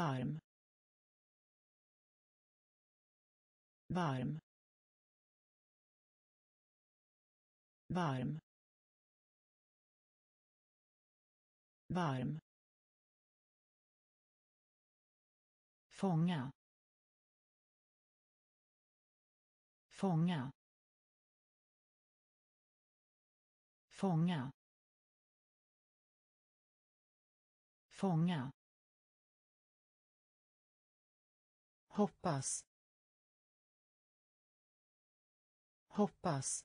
varm, varm, varm, varm, fånga, fånga, fånga, fånga, hoppas, hoppas,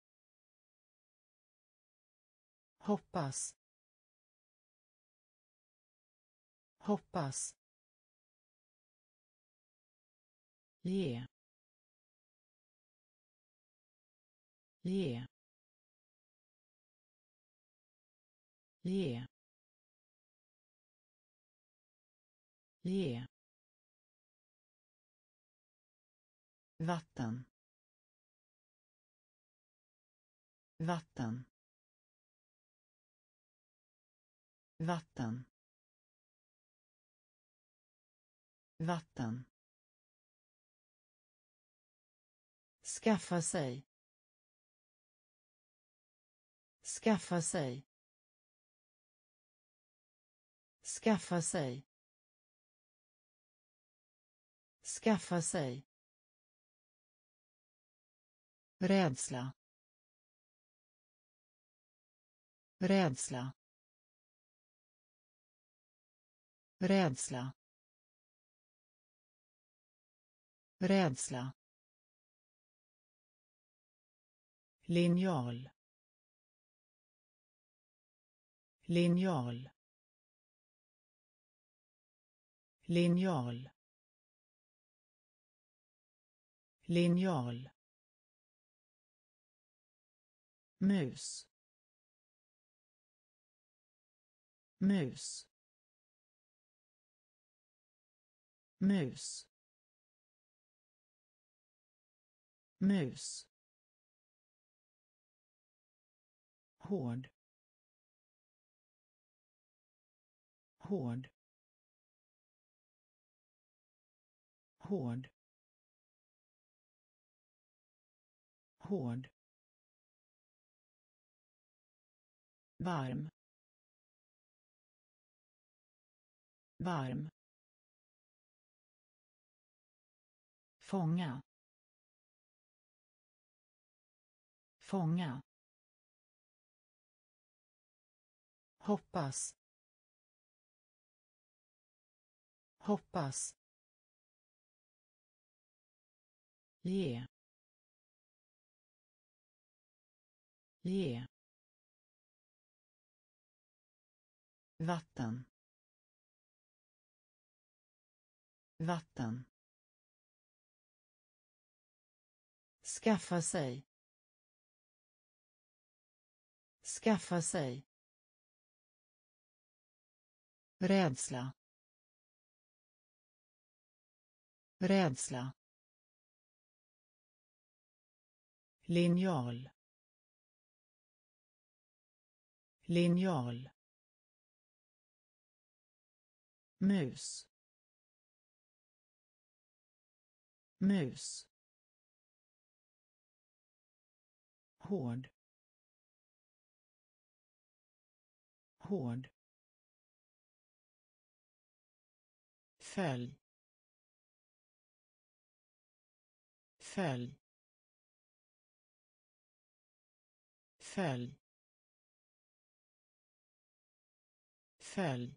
hoppas, hoppas, ge, ge, ge, ge, vatten, vatten, vatten, vatten, skaffa sig, skaffa sig, skaffa sig, skaffa sig, rädsla, rädsla, rädsla, rädsla, linjal, linjal, linjal, linjal, mus, mus, mus, mus, hård, hård, hård, hård, varm, varm, fånga, fånga, hoppas, hoppas, ge, ge, vatten, vatten, skaffa sig, skaffa sig, rädsla, rädsla, linjal, linjal, mus, mus, hård, hård, följ, följ, följ, följ,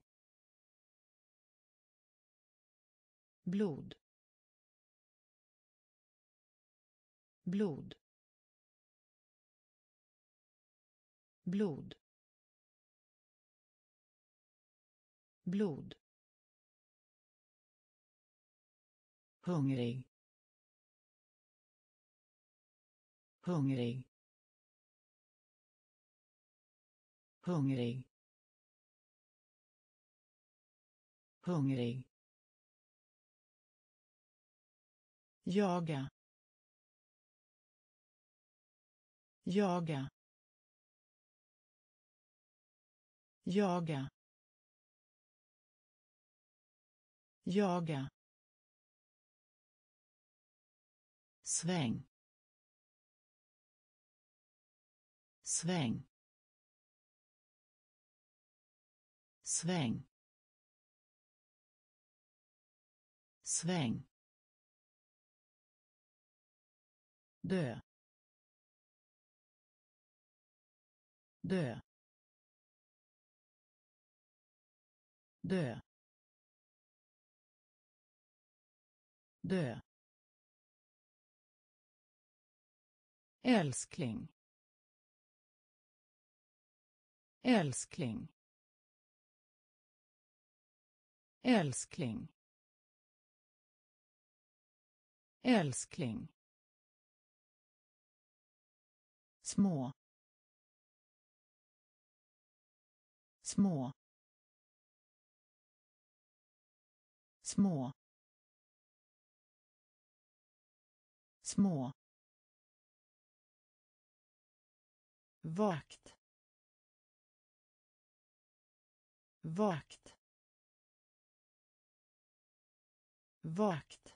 blod, blod, blod, blod, hungrig, hungrig, hungrig, hungrig, jaga, jaga, jaga, jaga, sväng, sväng, sväng, sväng, dö, dö, dö, dö, älskling, älskling, älskling, älskling, små, små, små, små, vakt, vakt, vakt,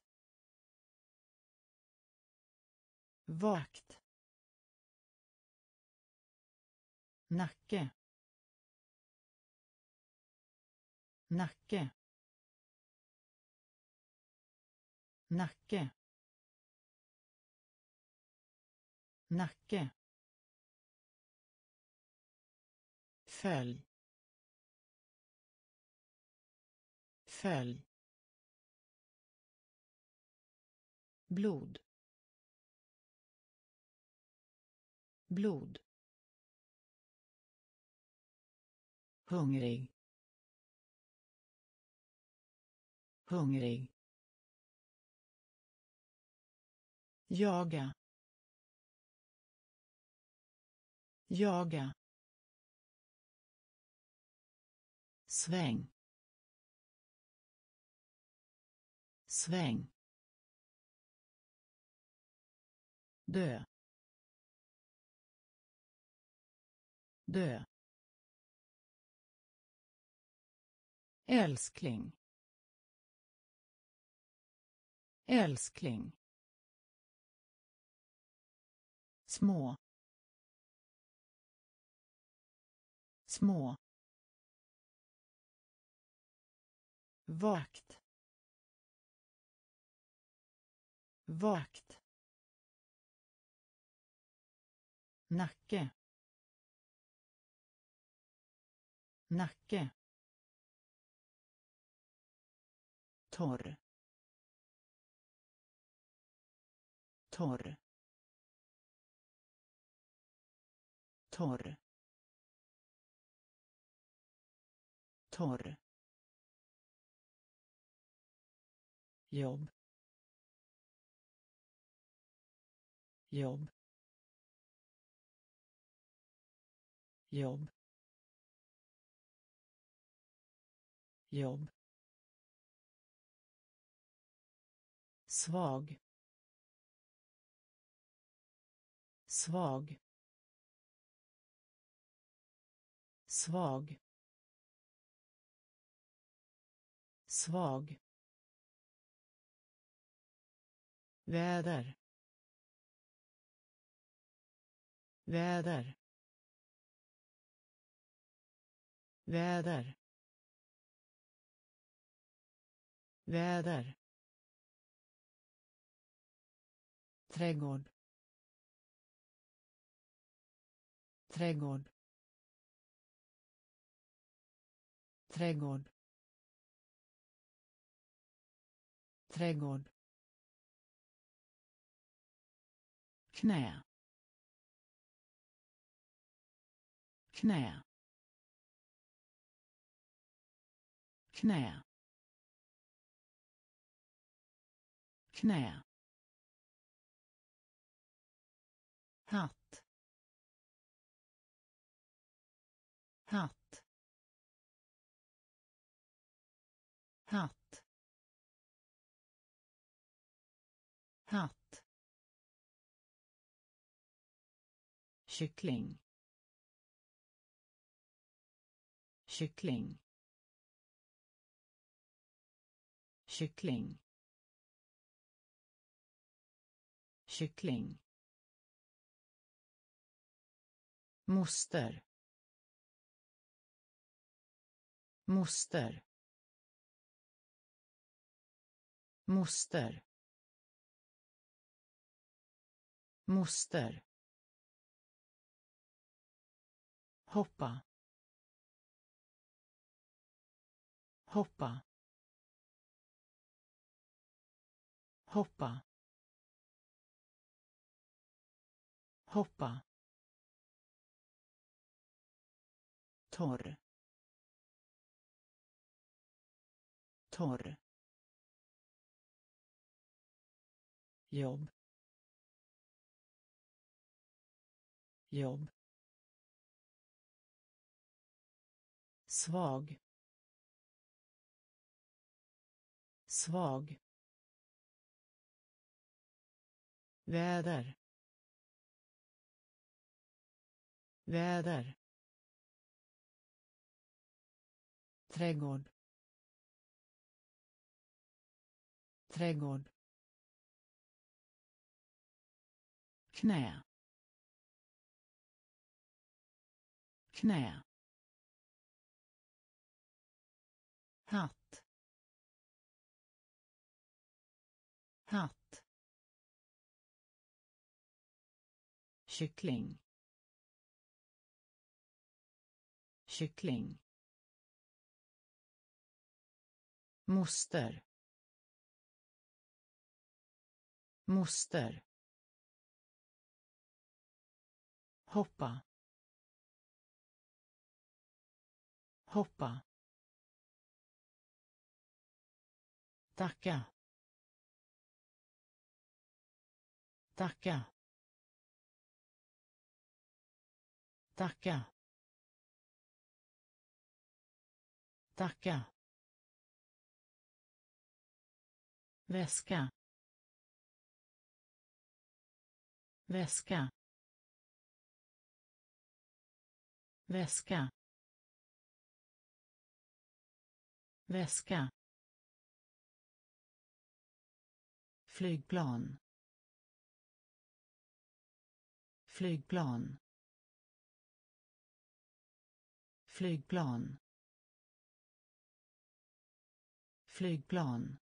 vakt, nacke, nacke, nacke, nacke, följ, följ, blod, blod, hungrig, hungrig, jaga, jaga, sväng, sväng, dö, dö, älskling, älskling, små, små, vakt, vakt, nacke, nacke, torr, torr, torr, torr, jobb, jobb, jobb, jobb, svag, svag, svag, svag, väder, väder, väder, väder, trädgård, trädgård, trädgård, trädgård, knä, knä, knä, knä, hatt, hatt, hatt, hatt, kyckling, kyckling, kyckling, kyckling, moster, moster, moster, moster, hoppa, hoppa, hoppa, hoppa, torr, torr, jobb, jobb, svag, svag, väder, väder, trädgård, trädgård, knä, knä, hatt, hatt, kyckling, kyckling, moster, moster, hoppa, hoppa, tacka, tacka, tacka, tacka, väska, väska, väska, väska, flygplan, flygplan, flygplan, flygplan,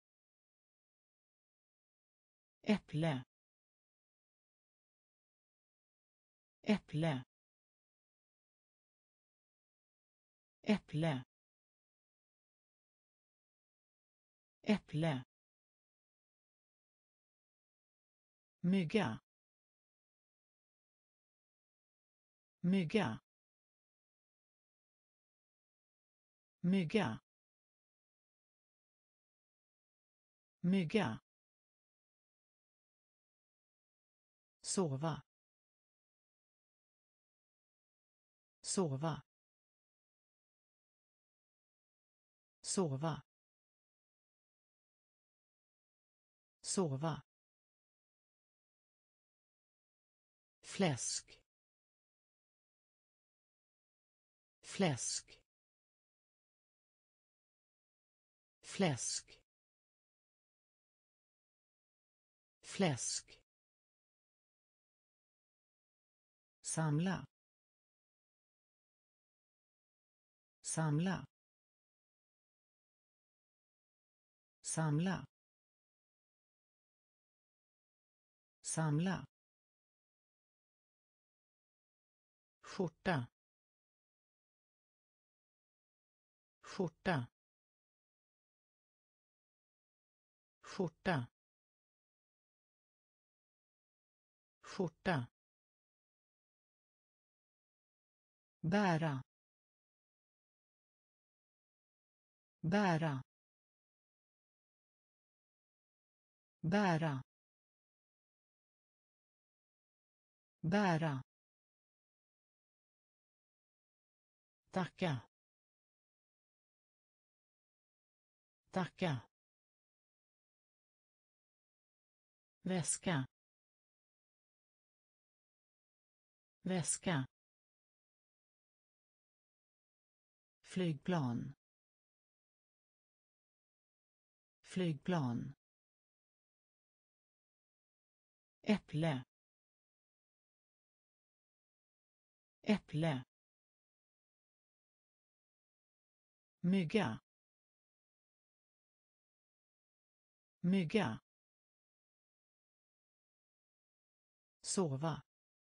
äpple, äpple, äpple, äpple, mygga, mygga, mygga, mygga, sova, sova, sova, sova, fläsk, fläsk, fläsk, fläsk, samla, samla, samla, samla, skjorta, skjorta, skjorta, skjorta, bära, bära, bära, bära, tacka, tacka, väska, väska, flygplan, flygplan, äpple, äpple, mygga, mygga, sova,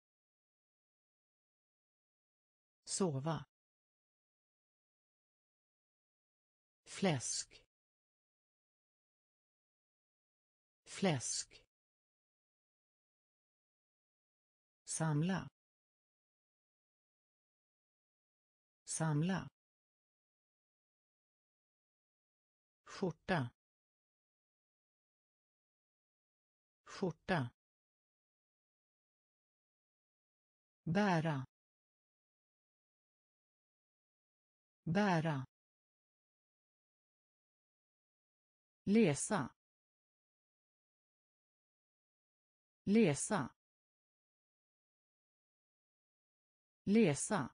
sova, fläsk, fläsk, samla, samla, skjorta, skjorta, bära, bära, läsa, läsa, läsa,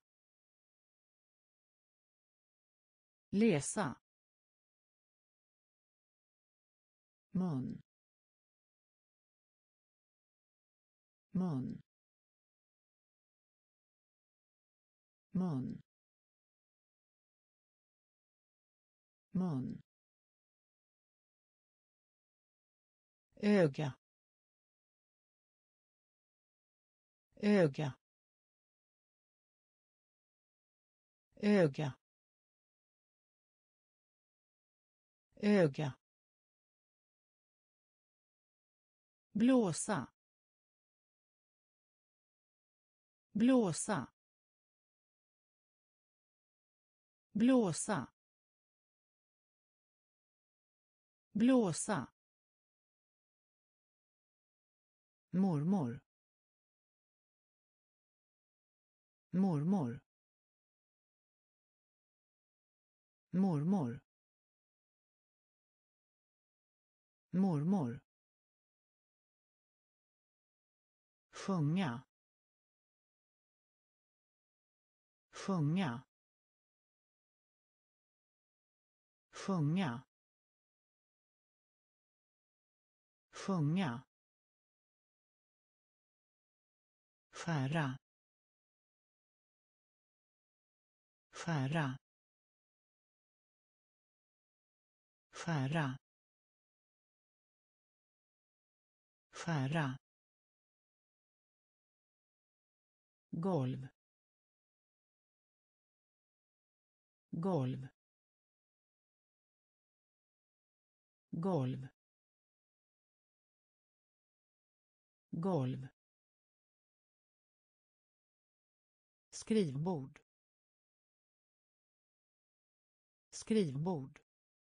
läsa, mun, mun, mun, mun, öga, öga, öga, öga, blåsa, blåsa, blåsa, blåsa, mormor, mormor, mormor, mormor, sjunga, sjunga, sjunga, sjunga, skära, skära, skära, skära, golv, golv, golv, golv, skrivbord, skrivbord,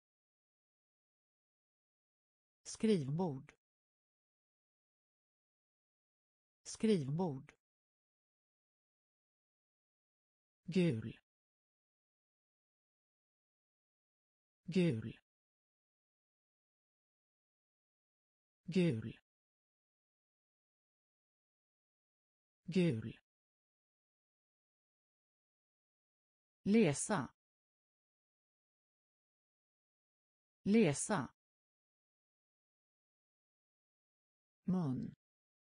skrivbord, skrivbord, gul, gul, gul, gul, läsa, läsa, mun,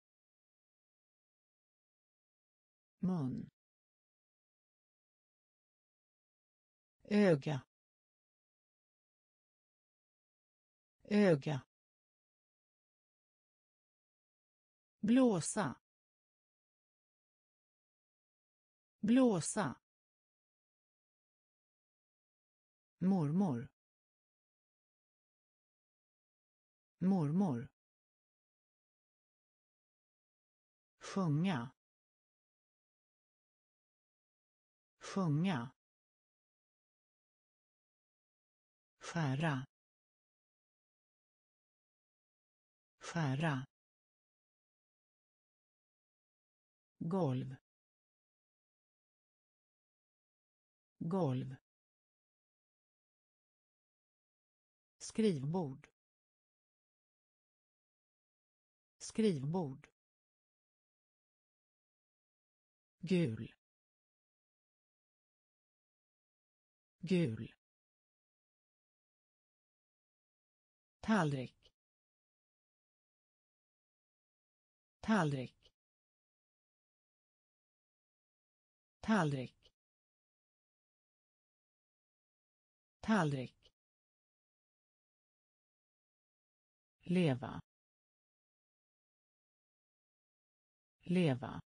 mun, öga, öga, blåsa, blåsa, mormor, mormor, sjunga, sjunga, skära, skära, golv, golv, skrivbord, skrivbord, gul, gul, tallrik, tallrik, tallrik, tallrik, leva, leva,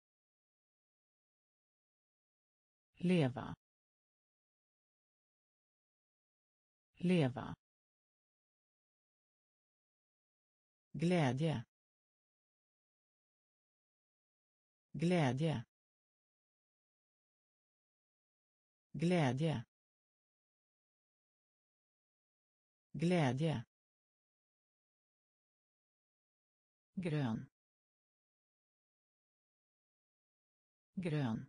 leva, leva, glädje, glädje, glädje, glädje, grön, grön,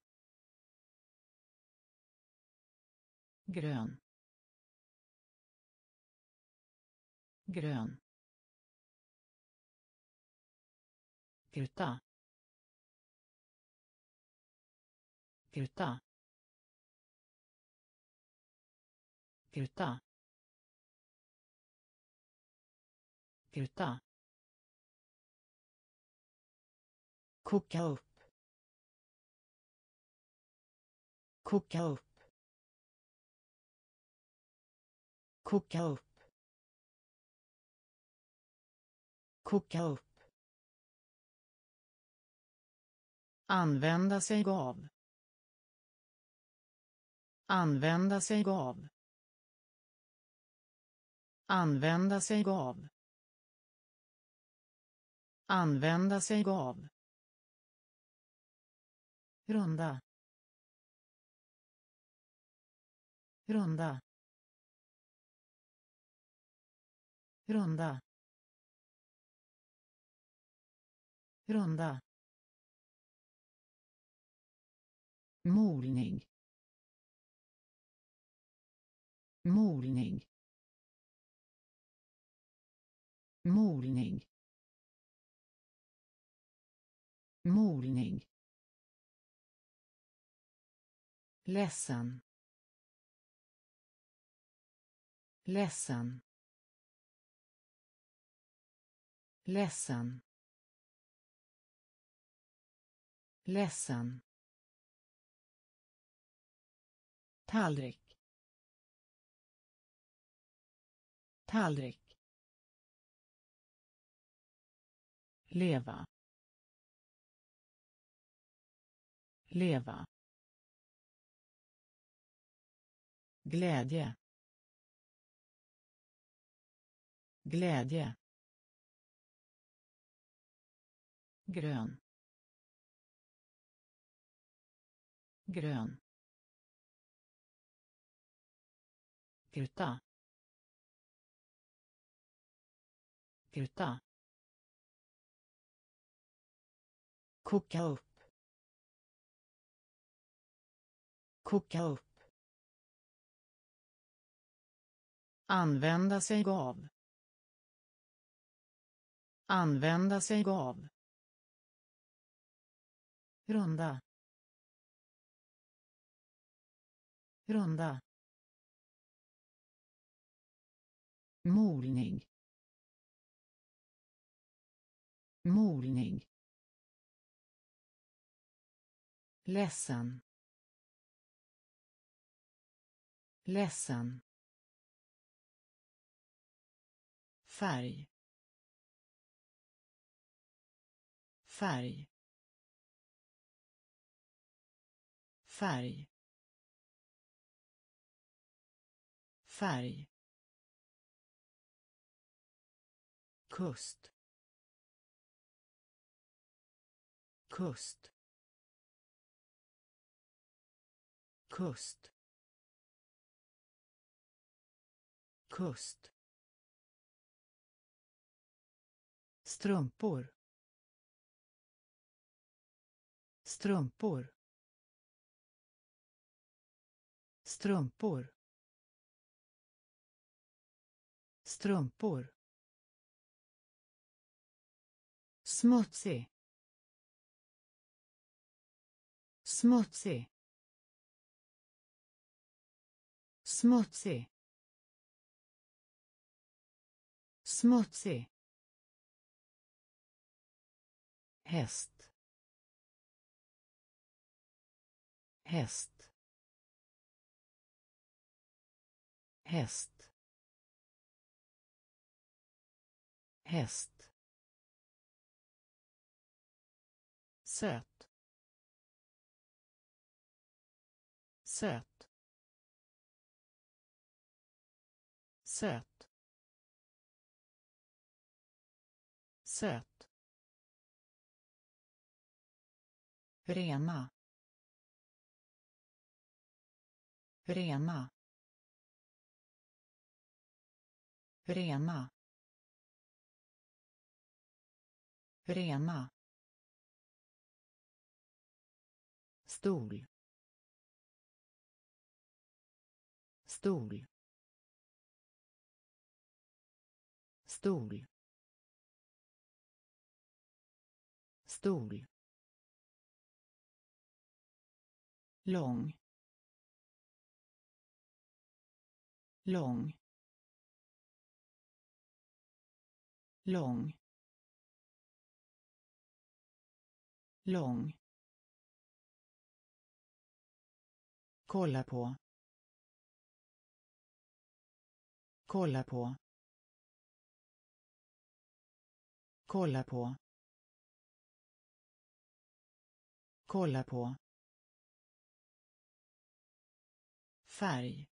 grön, grön, gryta, gryta, gryta, gryta, koka upp, koka upp, koka upp, koka upp, använda sig av, använda sig av, använda sig av, använda sig av, runda, runda, runda, runda, molning, molning, molning, molning, ledsen, ledsen, ledsen, ledsen, tallrik, tallrik, leva, leva, glädje, glädje, grön, grön, gryta, gryta, koka upp, koka upp, använda sig av, använda sig av, runda, runda, molning, molning, ledsen, ledsen, färg, färg, färg, färg, kust, kust, kust, kust, strumpor, strumpor, strumpor, strumpor, smutsig, smutsig, smutsig, smutsig, häst, häst, häst, häst, söt, söt, söt, söt, rena, rena, rena, rena, stol, stol, stol, stol, lång, lång, lång, lång, kolla på, kolla på, kolla på, kolla på, färg,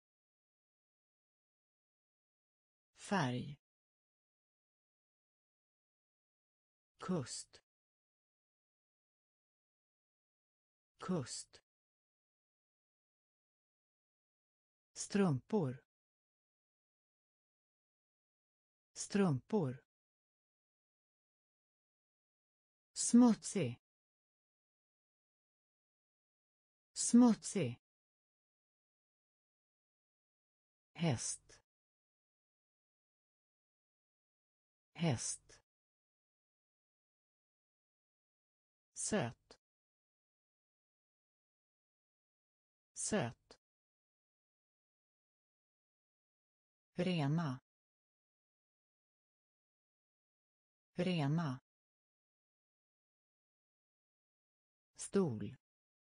färg, kust, kust, strumpor, strumpor, smutsig, smutsig, häst, häst, söt, söt, rena, rena, stol,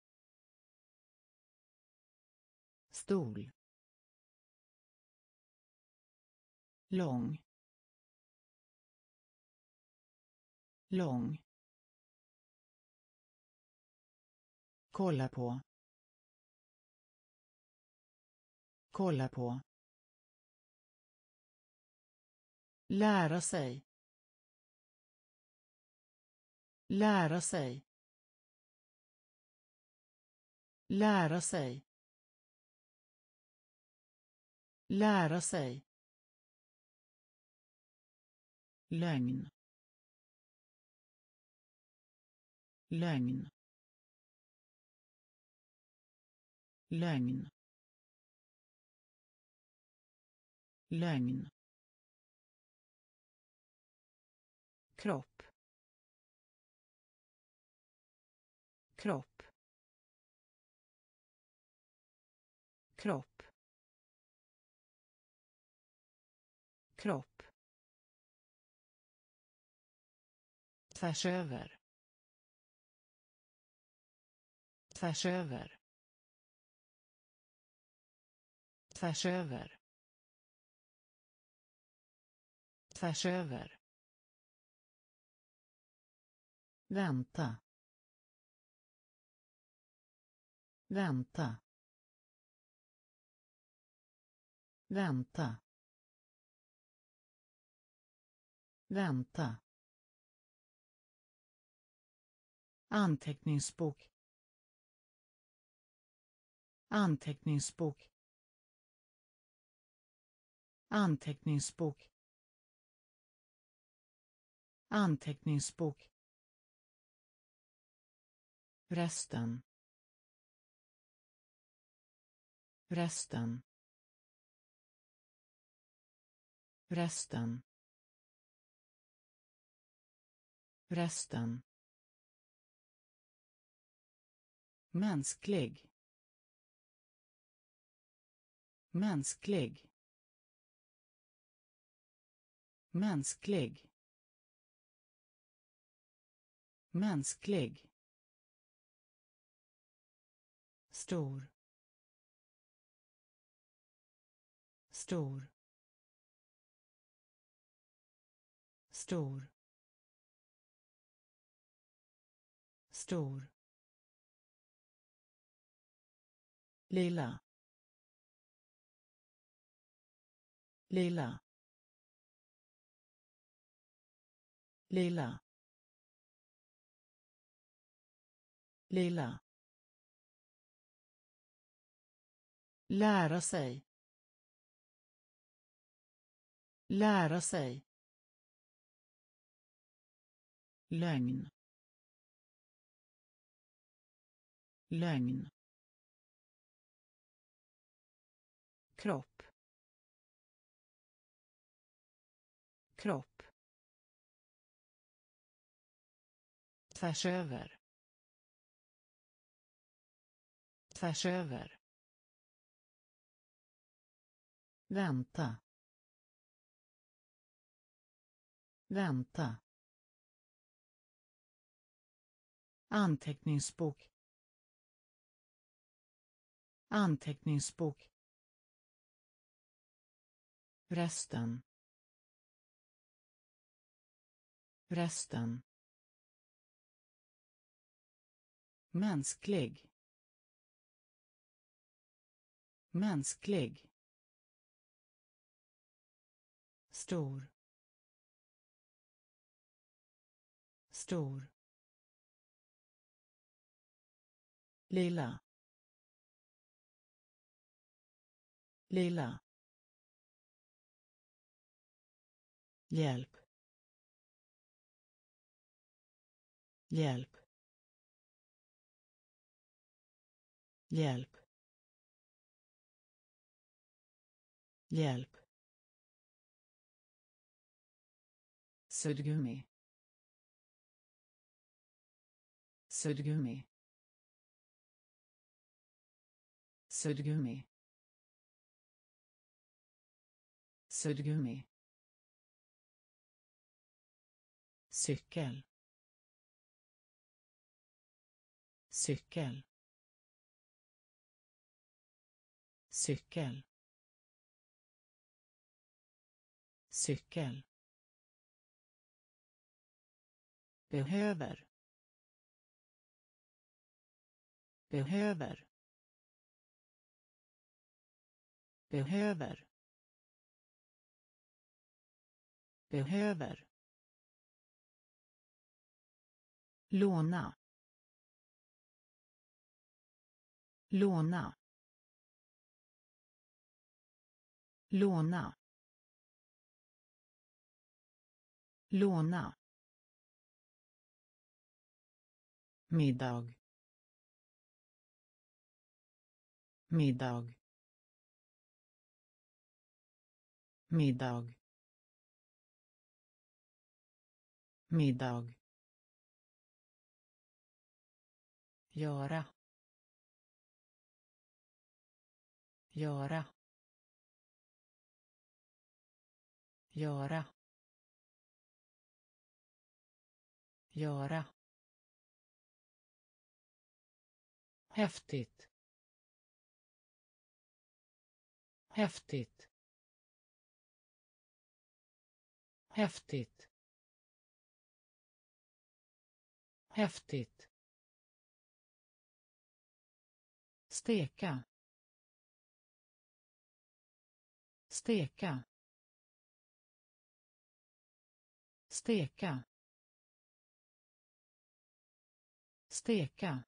stol, lång, lång, kolla på, kolla på, lära sig, lära sig, lära sig, lära sig, lögn, lögn, lögn, lögn, kropp, kropp, kropp, kropp, tvärs över, tvärs över, tvärs över, tvärs över, vänta, vänta, vänta, vänta, anteckningsbok, anteckningsbok, anteckningsbok, anteckningsbok, resten, resten, resten, resten, mänsklig, mänsklig, mänsklig, mänsklig, stor, stor, stor, stor, lilla, lilla, lilla, lilla, lära sig, lära sig, lögn, lögn, kropp, kropp, tvärs över, tvärs över, vänta, vänta, anteckningsbok, anteckningsbok, resten, resten, mänsklig, mänsklig, stor, stor, lilla, lilla, hjälp, hjälp, hjälp, hjälp, suddgummi, suddgummi, suddgummi, suddgummi, cykel, cykel, cykel, cykel, behöver, behöver, behöver, behöver, låna, låna, låna, låna, middag, middag, middag, middag, göra, göra, göra, göra, häftigt, häftigt, häftigt, häftigt, steka, steka, steka, steka,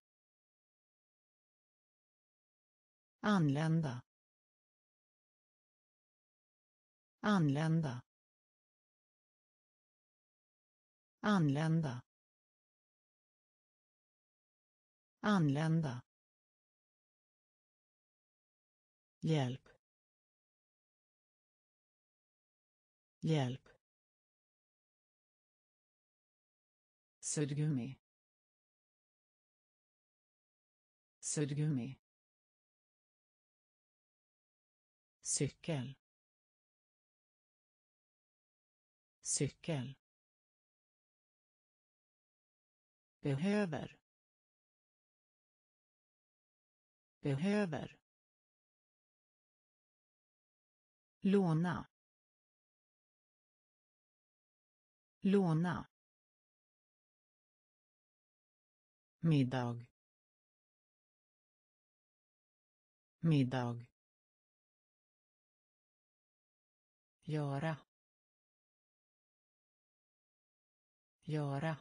anlända, anlända, anlända, anlända, hjälp, hjälp, suddgummi, suddgummi, cykel, cykel, behöver, behöver, låna, låna, middag, middag, göra, göra,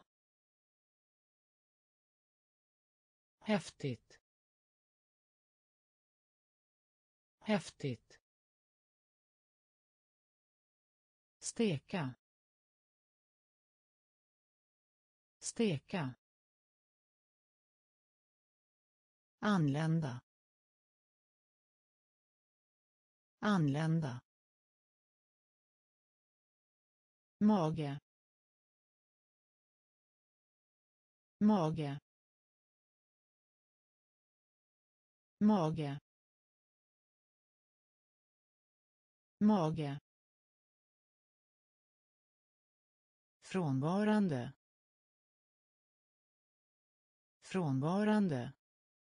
häftigt, häftigt, steka, steka, anlända, anlända, mage, mage, mage, mage, frånvarande, frånvarande,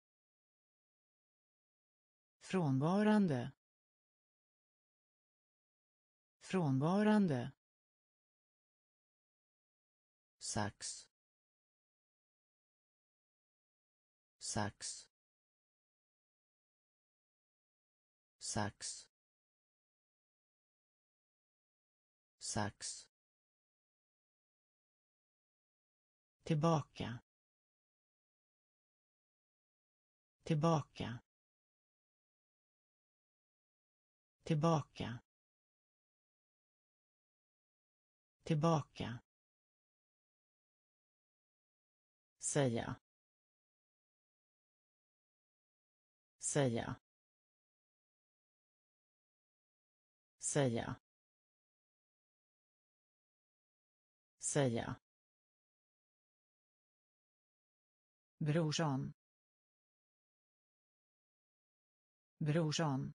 frånvarande, frånvarande, sax, sax, sax, sax, tillbaka, tillbaka, tillbaka, tillbaka, säga, säga, säga, säga, brorsan, brorsan,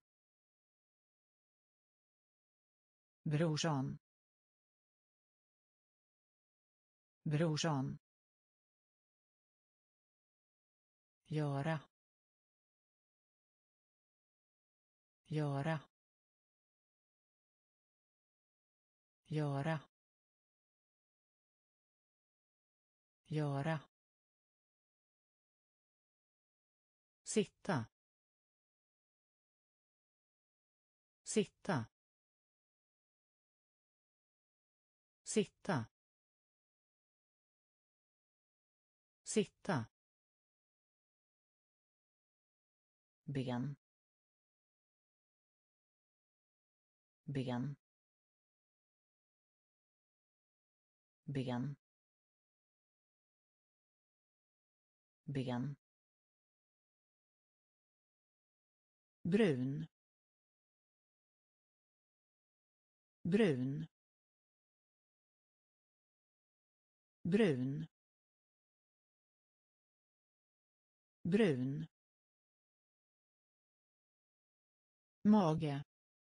brorsan, brorsan, göra, göra, göra, göra, sitta, sitta, sitta, sitta, ben, ben, ben, ben, brun, brun, brun, brun, mage,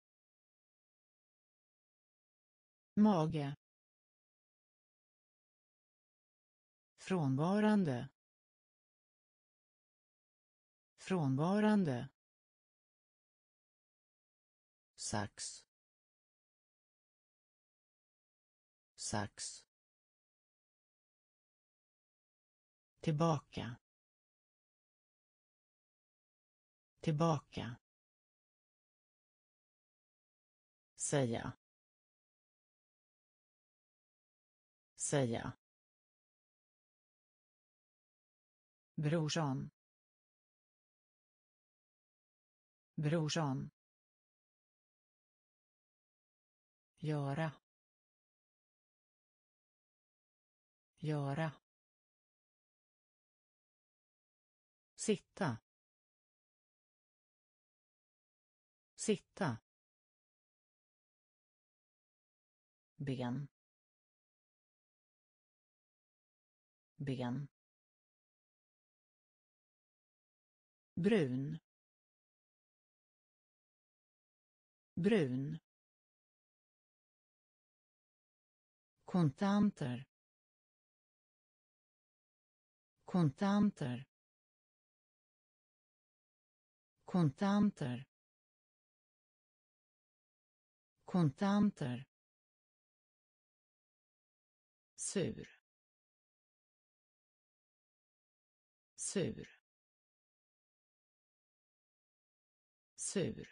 mage, frånvarande, frånvarande, sax, sax, tillbaka, tillbaka, säga, säga, brorsan, brorsan, göra, göra, sitta, sitta, ben, ben, brun, brun, kontanter, kontanter, kontanter, kontanter, sur, sur, sur,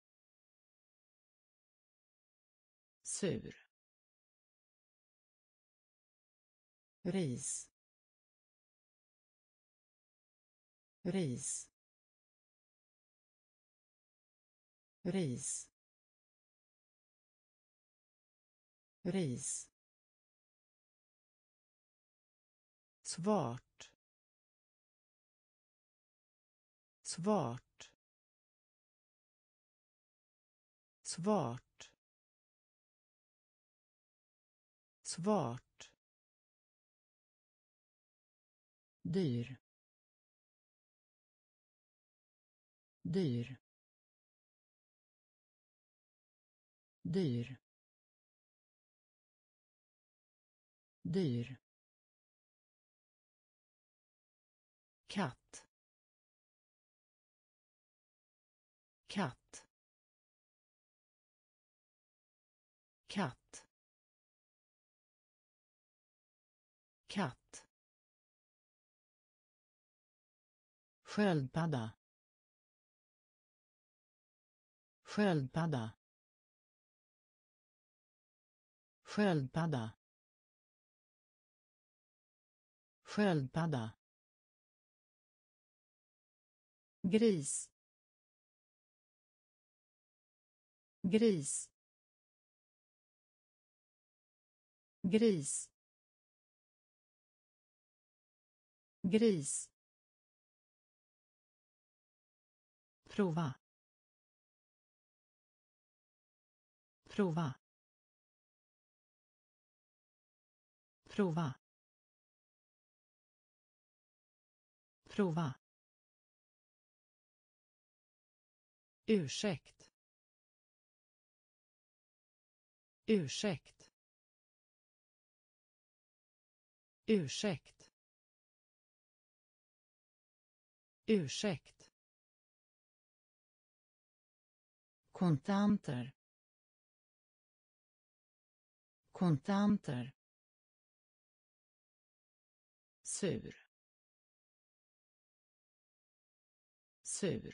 sur, ris, ris, ris, ris, svart, svart, svart, svart, dyr, dyr, dyr, dyr, katt, katt, katt, katt, sköldpadda, sköldpadda, sköldpadda, sköldpadda, gris, gris, gris, gris, prova, prova, prova, prova, ursäkt, ursäkt, ursäkt, ursäkt, kontanter, kontanter, sur, sur,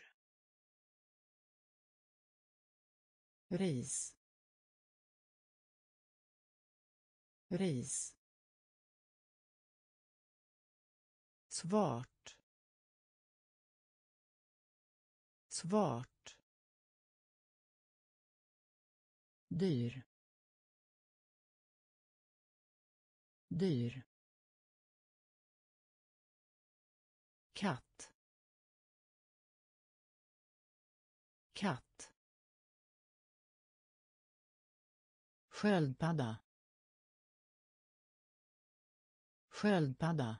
ris, ris, svart, svart, dyr, dyr, katt, katt, sköldpadda, sköldpadda,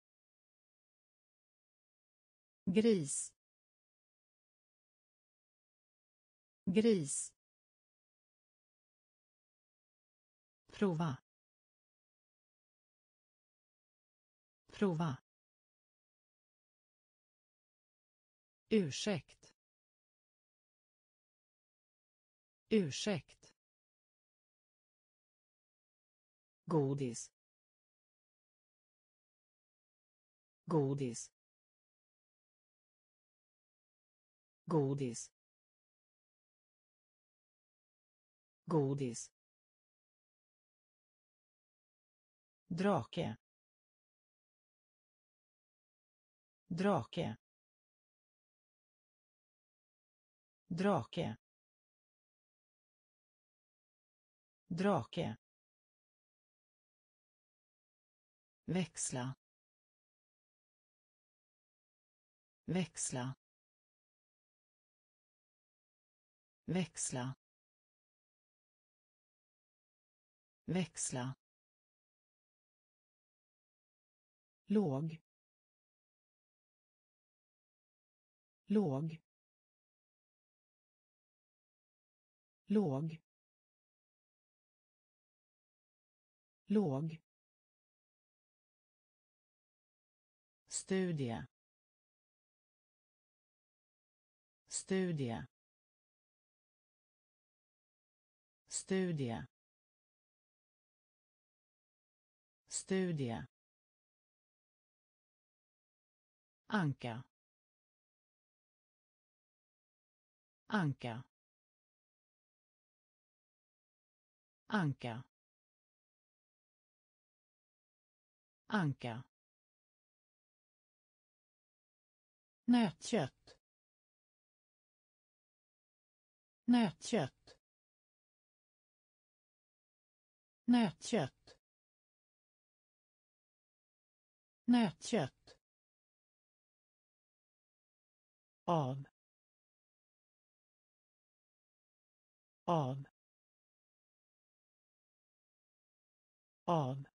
gris, gris, prova, prova, ursäkt, ursäkt, godis, godis, godis, godis, drake, drake, drake, drake, växla, växla, växla, växla, låg, låg, låg, låg, studie, studie, studie, studie, anka, anka, anka, anka, nötkött, nötkött, nötkött, nötkött, av, av, av,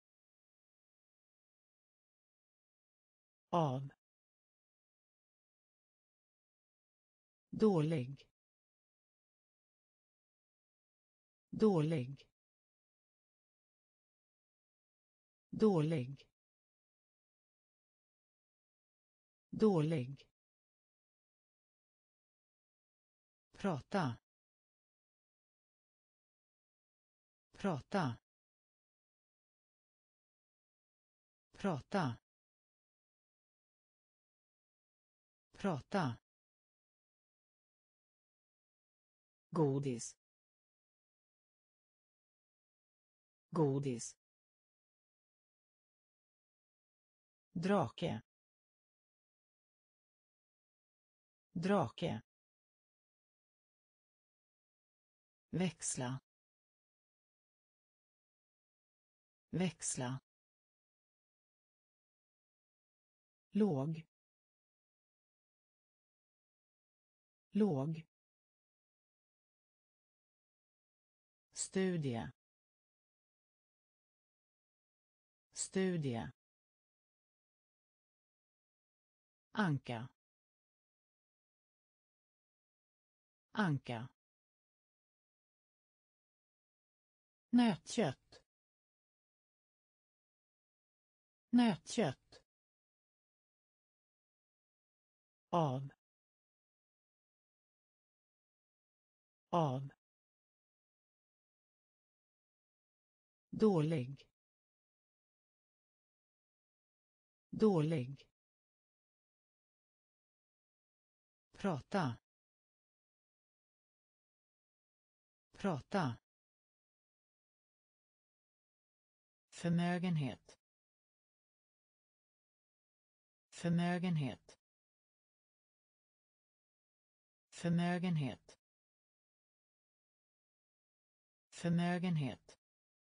av, dålig, dålig, dålig, dålig, prata, prata, prata, prata, godis, godis, drake, drake, växla, växla, låg, låg, studie, studie, anka, anka, nötkött, nötkött, av, av, dålig, dålig, prata, prata, förmögenhet, förmögenhet, förmögenhet, förmögenhet,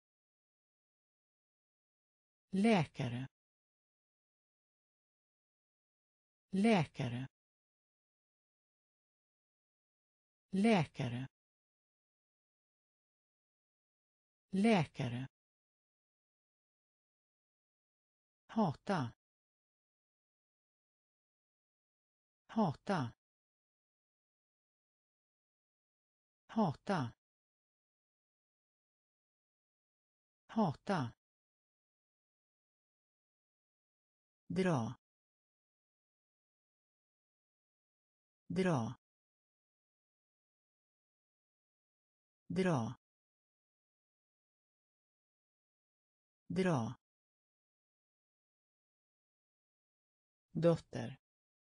läkare, läkare, läkare, läkare, hata, hata, hata, hata, dra, dra, dra, dra, dotter,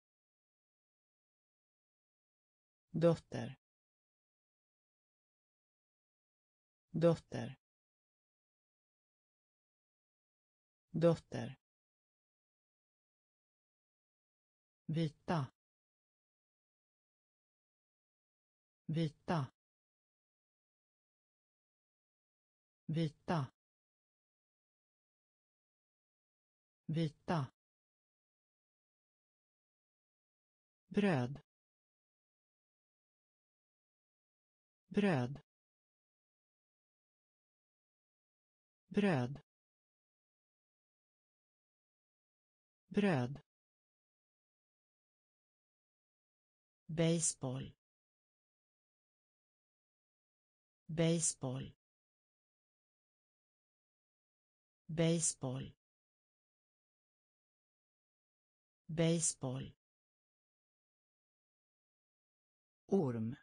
dotter, dotter, dotter, vita, vita, vita, vita, bröd, bröd, bröd, bröd, baseball, baseball, baseball, baseball, orm,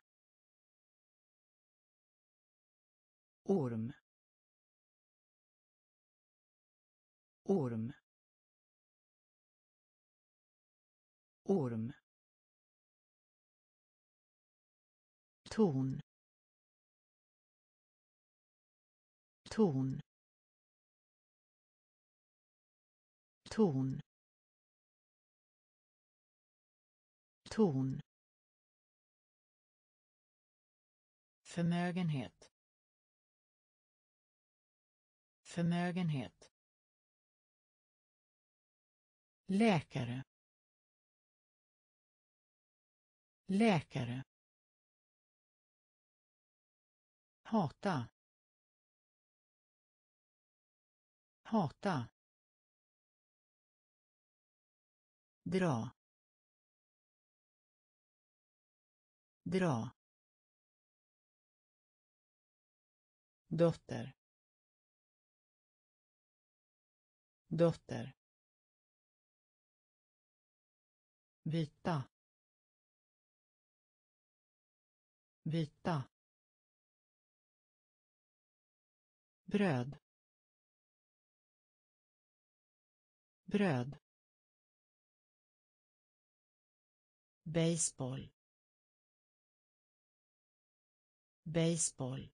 orm, orm, orm, ton, ton, ton, ton, förmögenhet, förmögenhet, läkare, läkare, hata, hata, dra, dra, dotter, dotter, vita, vita, bröd, bröd, baseball, baseball,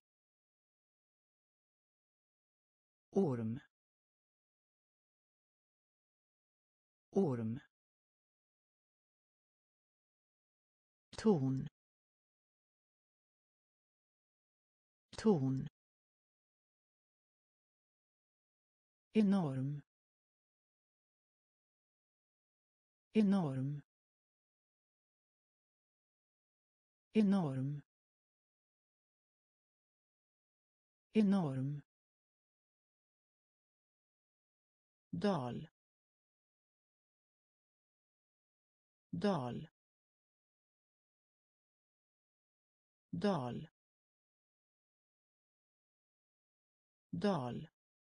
orm, orm, ton, ton, enorm, enorm, enorm, enorm, dal, dal, dal, dal,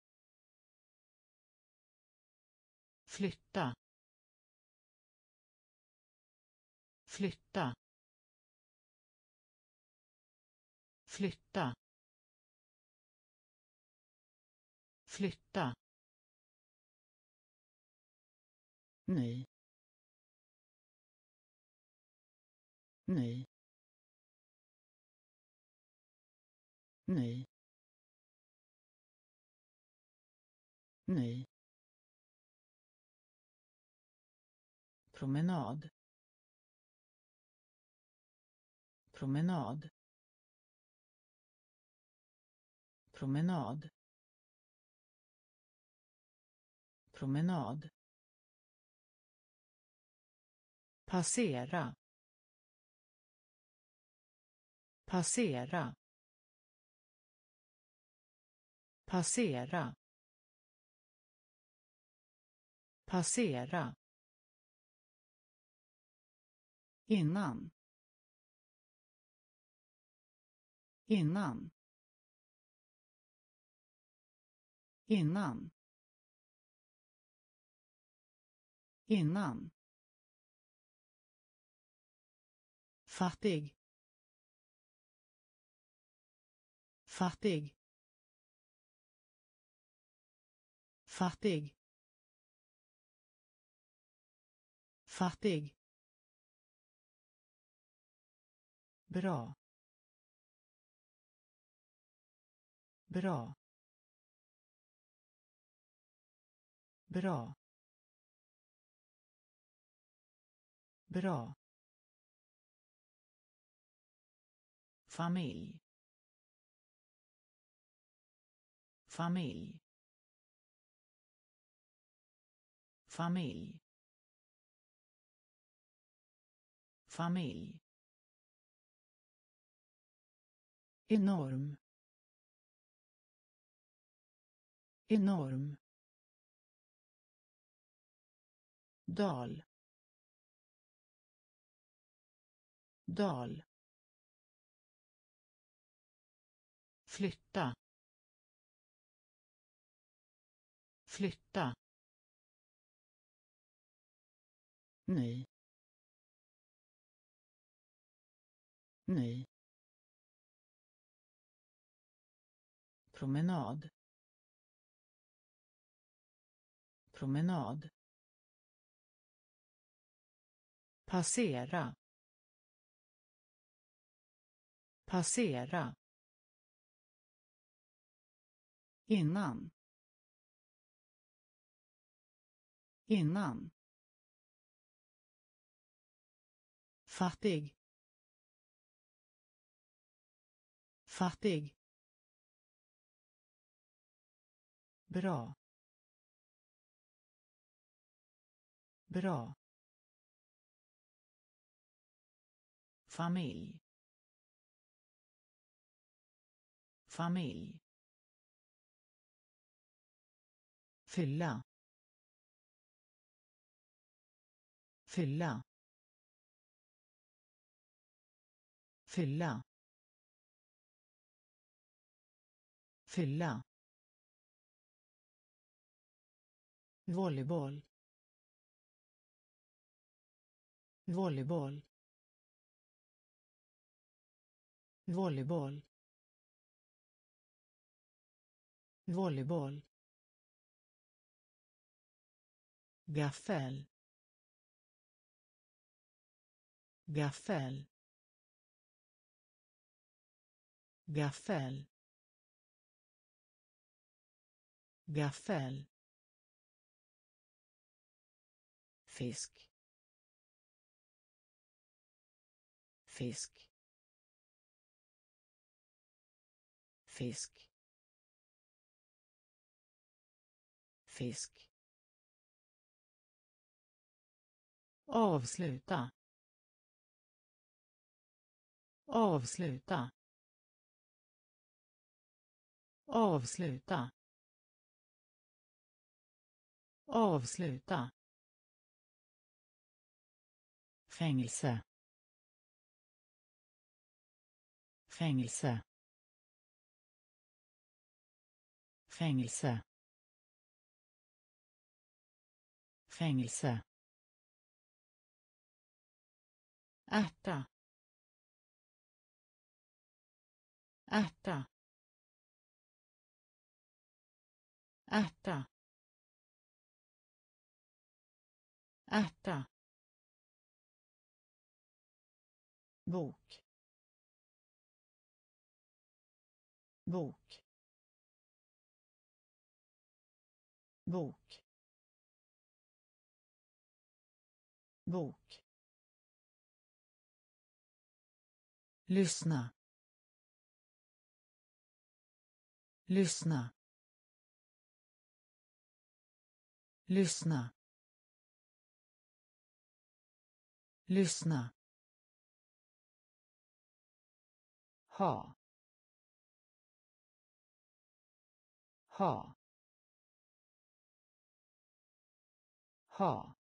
flytta, flytta, flytta, flytta, ny, ny, ny, ny, promenad, promenad, promenad, promenad, passera, passera, passera, passera, innan, innan, innan, innan, fattig, fattig, fattig, fattig, bra, bra, bra, bra, familj, familj, familj, familj, enorm, enorm, dal, dal, flytta, flytta, ny, ny, promenad, promenad, passera, passera, innan, innan, fattig, fattig, bra, bra, familj, familj, fylla, fylla, fylla, fylla, volleyboll, volleyboll, volleyboll, volleyboll, gaffel, gaffel, gaffel, gaffel, fisk, fisk, fisk, fisk, avsluta, avsluta, avsluta, avsluta, fängelse, fängelse, fängelse, fängelse, ärta, ärta, ärta, ärta, bok, bok, bok, bok, lyssna, lyssna, lyssna, lyssna, ha, ha, ha,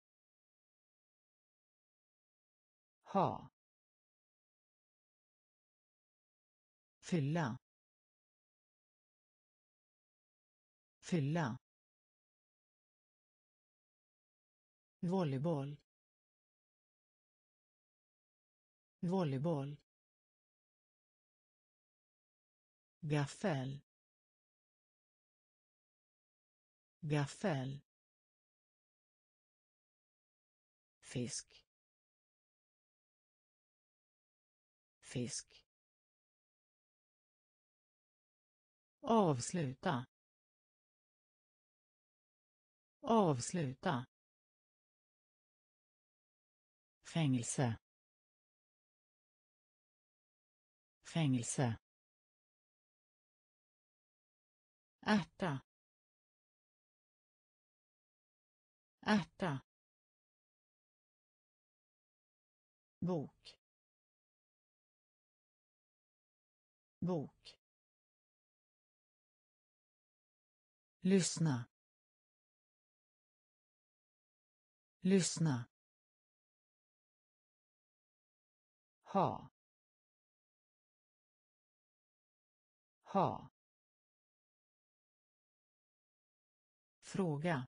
ha, fylla, fylla, volleyboll, volleyboll, gaffel, gaffel, fisk, fisk, avsluta, avsluta, fängelse, fängelse, ärta, ärta, bok, bok, lyssna, lyssna, ha, ha, Fråga.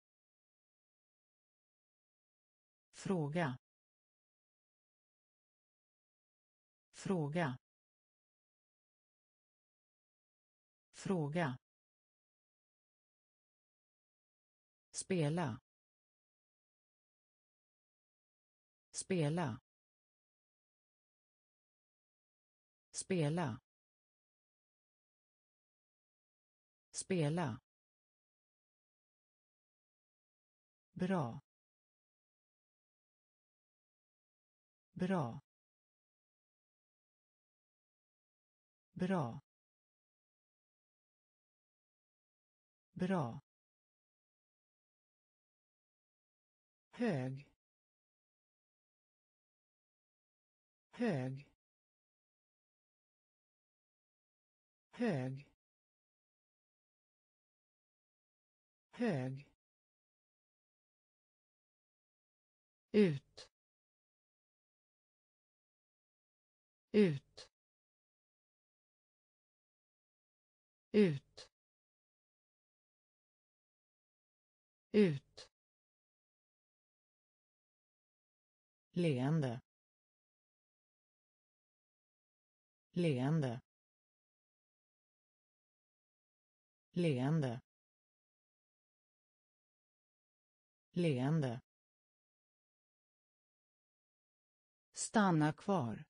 Fråga. Fråga. Fråga. Spela. Spela. Spela. Spela. Bra. Bra. Bra. Bra. Hög. Hög. Hög. Hög. Ut. Ut. Ut. Ut. Leende. Leende. Leende. Leende. Stanna kvar.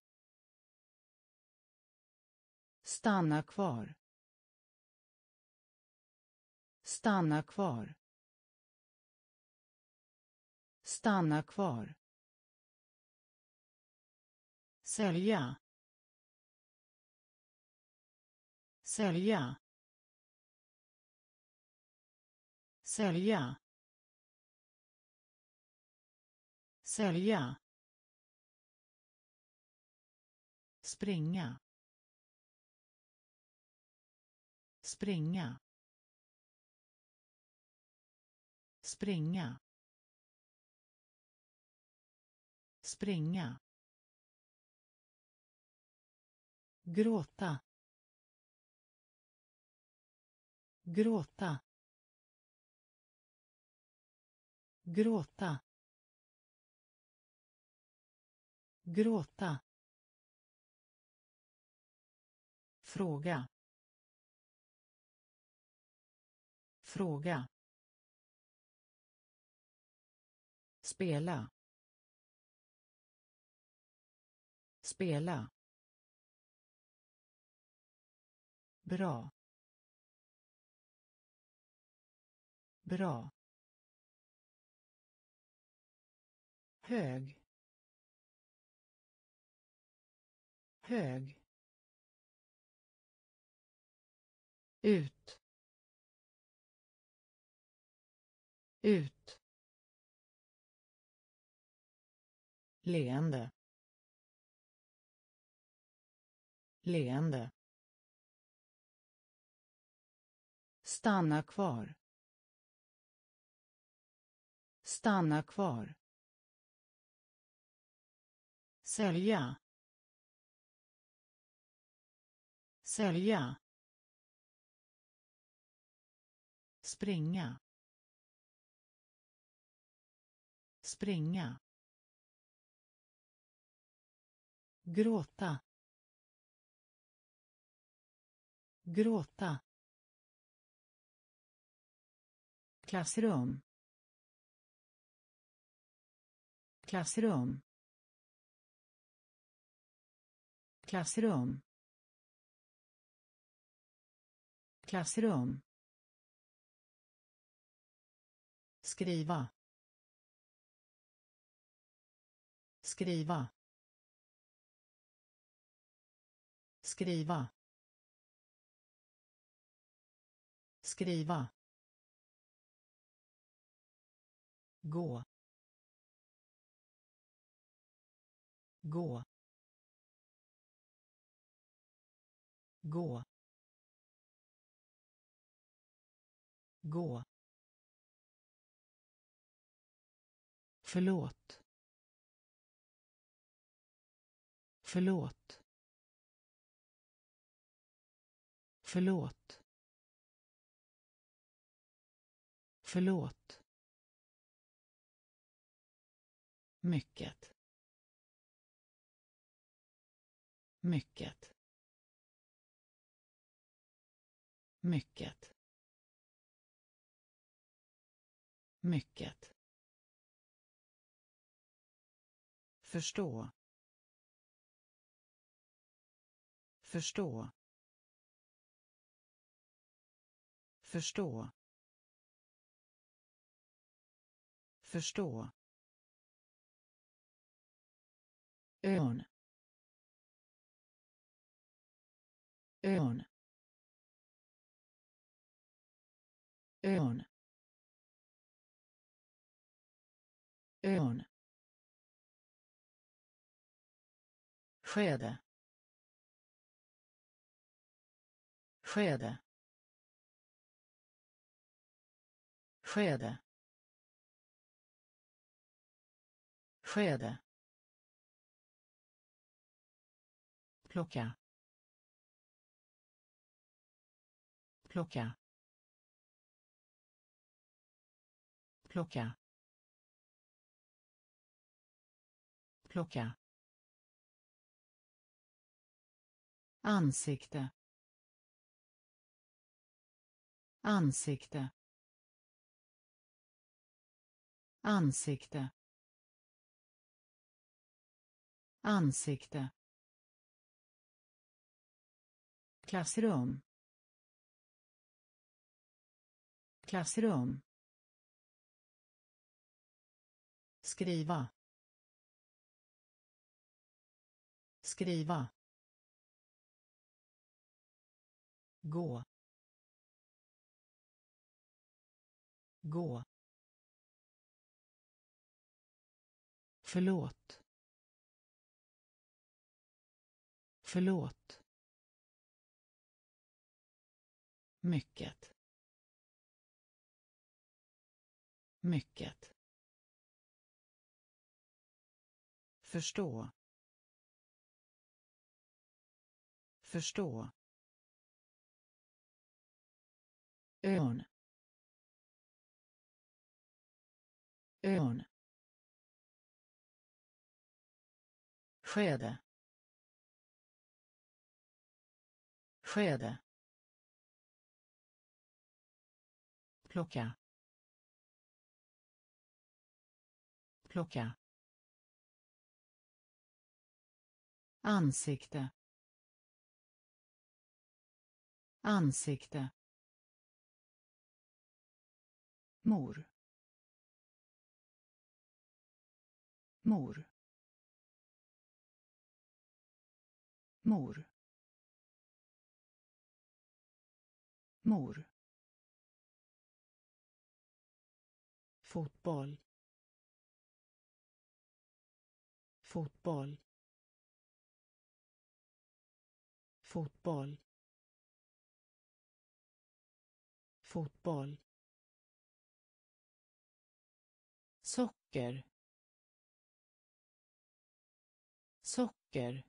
Stanna kvar. Stanna kvar. Stanna kvar. Sälja. Sälja. Sälja. Sälja. Springa. Springa. Springa. Springa. Gråta. Gråta. Gråta. Gråta. Fråga. Fråga. Spela. Spela. Bra. Bra. Hög. Hög. Ut. Ut. Leende. Leende. Stanna kvar. Stanna kvar. Sälja. Sälja. Springa. Springa. Gråta. Gråta. Klassrum. Klassrum. Klassrum. Klassrum. Skriva. Skriva. Skriva. Skriva. Gå. Gå. Gå. Gå. Förlåt. Förlåt. Förlåt. Förlåt. Mycket. Mycket. Mycket. Mycket. Förstå. Förstå. Förstå. Förstå. Örn. Örn. Örn. Örn. Skede. Skede. Skede. Skede. Plocka. Plocka. Plocka. Plocka. Ansikte. Ansikte. Ansikte. Ansikte. Klassrum. Klassrum. Skriva. Skriva. Gå. Gå. Förlåt. Förlåt. Mycket. Mycket. Förstå. Förstå. Örn. Örn. Skede. Skede. Plocka. Plocka. Ansikte. Ansikte. Mor. Mor. Mor. Mor. Fotboll. Fotboll. Fotboll. Fotboll. Socker. Socker.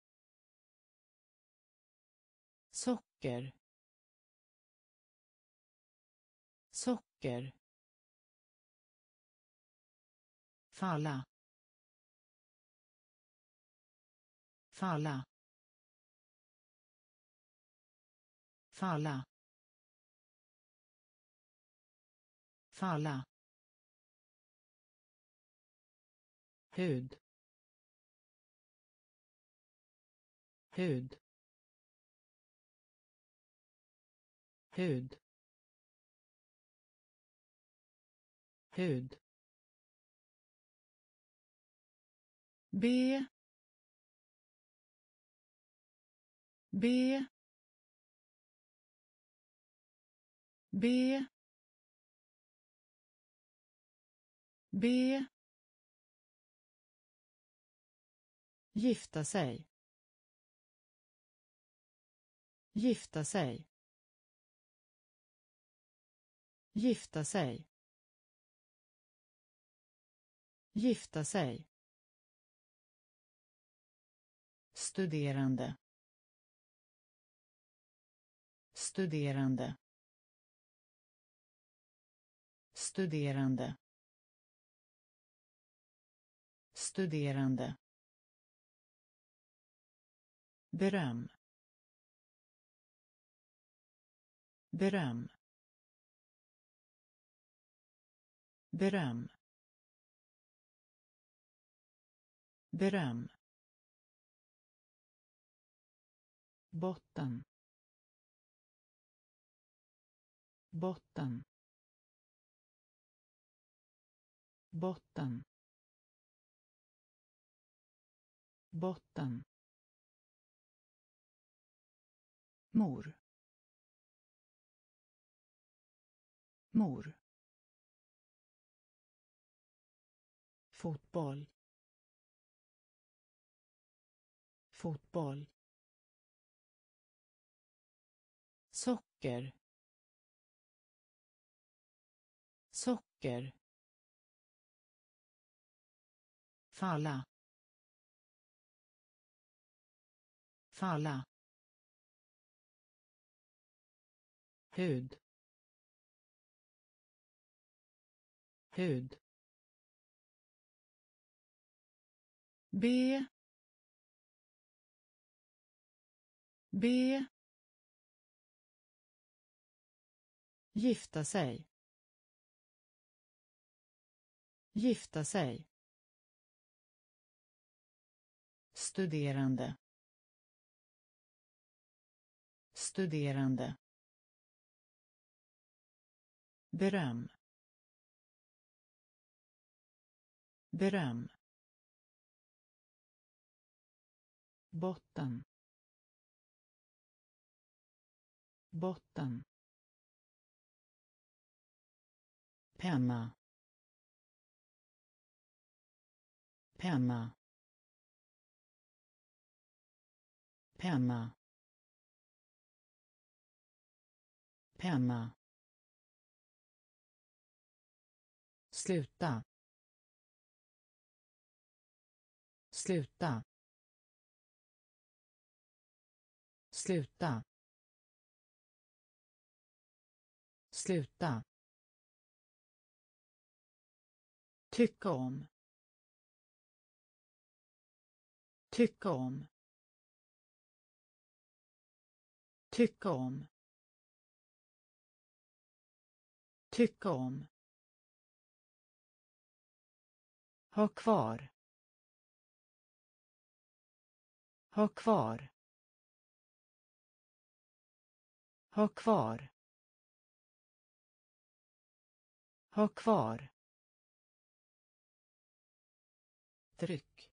Socker. Socker. Falla. Falla. Falla. Falla. Hud. Hud. Hud. Hud. B. B. B. B. Gifta sig. Gifta sig. Gifta sig. Gifta sig. Studerande. Studerande. studerande, studerande, beröm, beröm, beröm, beröm, botten, botten, botten, botten, mor, mor, fotboll, fotboll, socker, socker, falla, falla, hud, hud, be, be, gifta sig, gifta sig, studerande, studerande, beröm, beröm, botten, botten, penna, penna, penna, penna, sluta, sluta, sluta, sluta, tycka om, tycka om, tycka om, tycka om, ha kvar, ha kvar, ha kvar, ha kvar, tryck,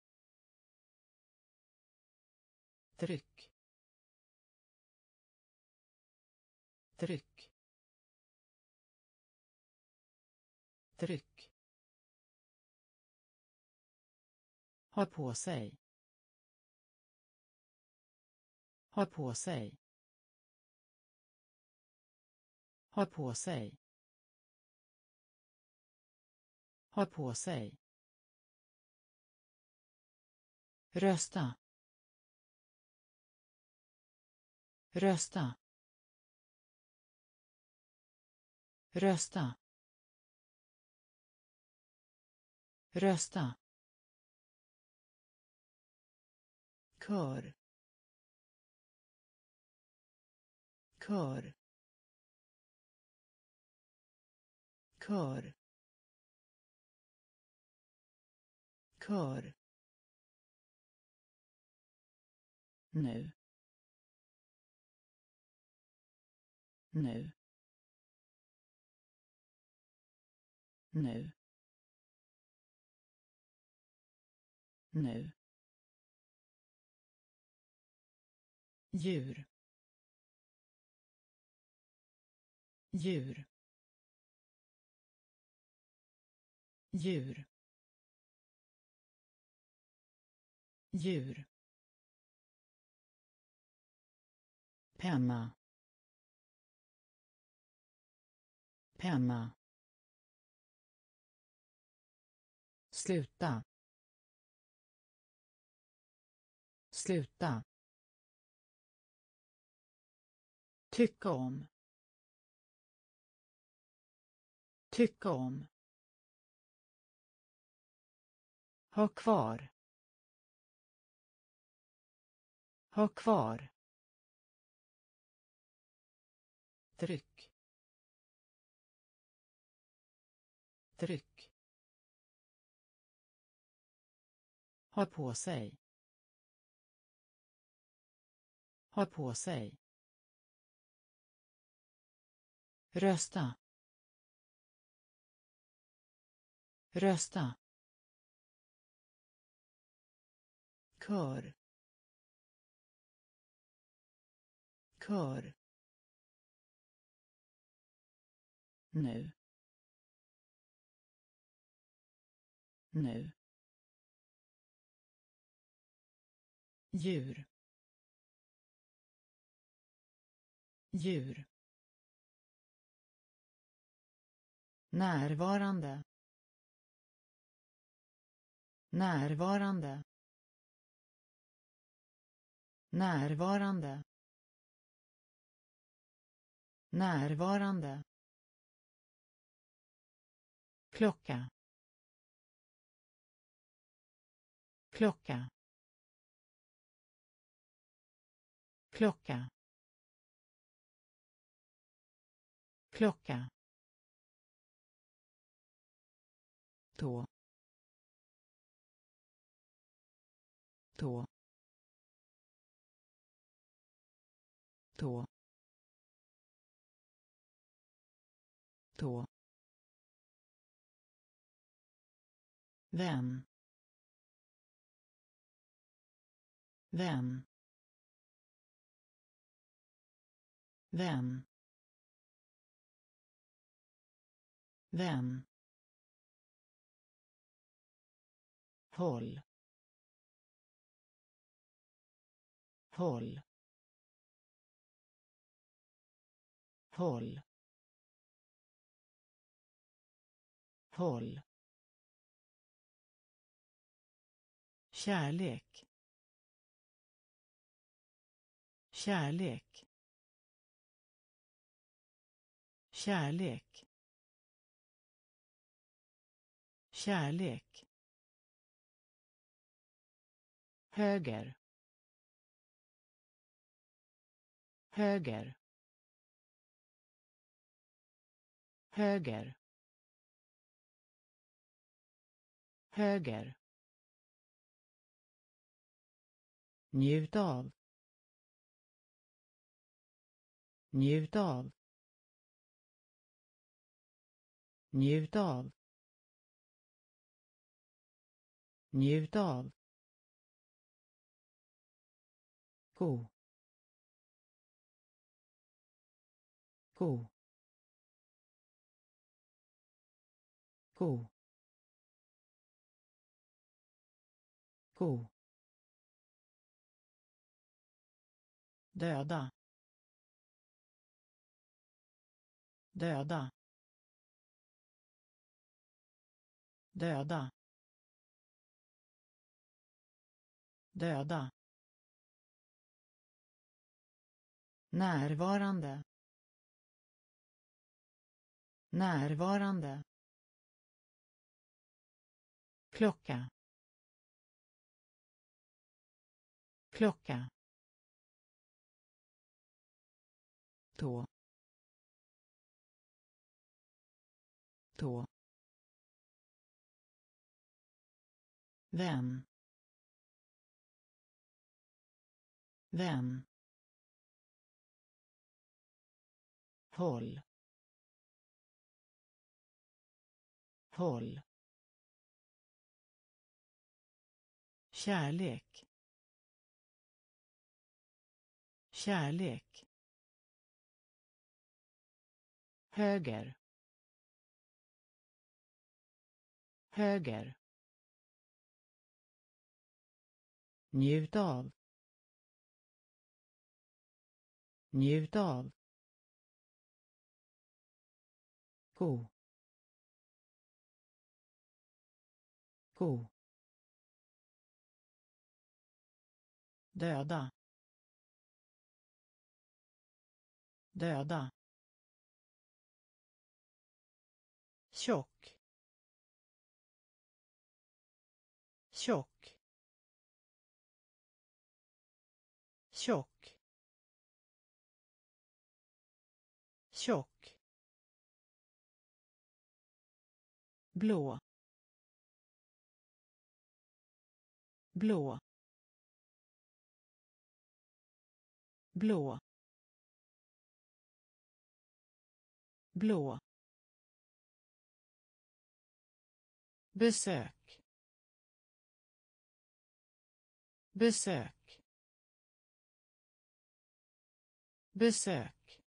tryck, tryck, tryck, ha på sig, ha på sig, ha på sig, ha på sig, rösta, rösta, rösta, rösta, kör, kör, kör, kör, nu, nu, nu, nu, djur, djur, djur, djur, penna, penna, sluta, sluta, tycka om, Tycka om. Ha kvar. Ha kvar. Tryck. Tryck. Ha på sig. Ha på sig. Rösta. Rösta. Kör. Kör. Nu. Nu. Djur. Djur. Närvarande. Närvarande. Närvarande. Närvarande. Klocka. Klocka. Klocka. Klocka. Tå. Tå. Tå. Tå. Vän. Vän. Vän. Vän. Håll. Håll. Håll. Håll. Kärlek. Kärlek. Kärlek. Kärlek. Höger. Höger. Höger. Höger. Njut av. Njut av. Njut av. Njut av. Gå. Gå. Gå. Gå. Döda. Döda. Döda. Döda. Närvarande. Närvarande. Klocka. Klocka. Tå. Tå. Vän. Vän. Håll. Håll. Kärlek. Kärlek. Höger. Höger. Njut av. Njut av. Gå. Gå. Döda. Döda. tjock, tjock, tjock, tjock, blå, blå, blå, blå, besök, besök, besök,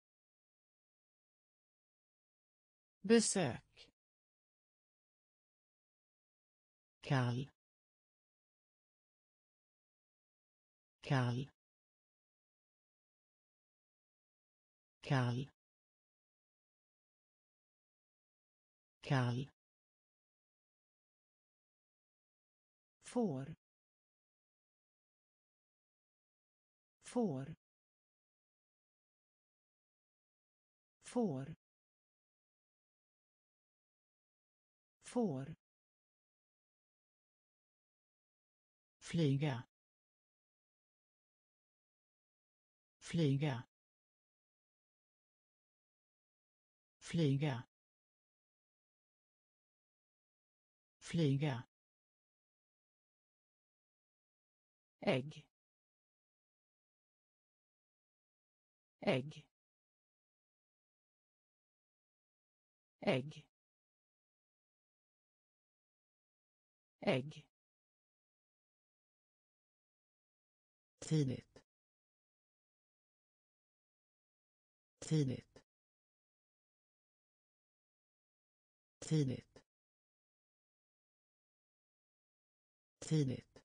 besök, kall, kall, kall, kall, får, får, får, får, flyga, flyga, flyga, flyga, ägg, ägg, ägg, ägg, tidigt, tidigt, tidigt, tidigt,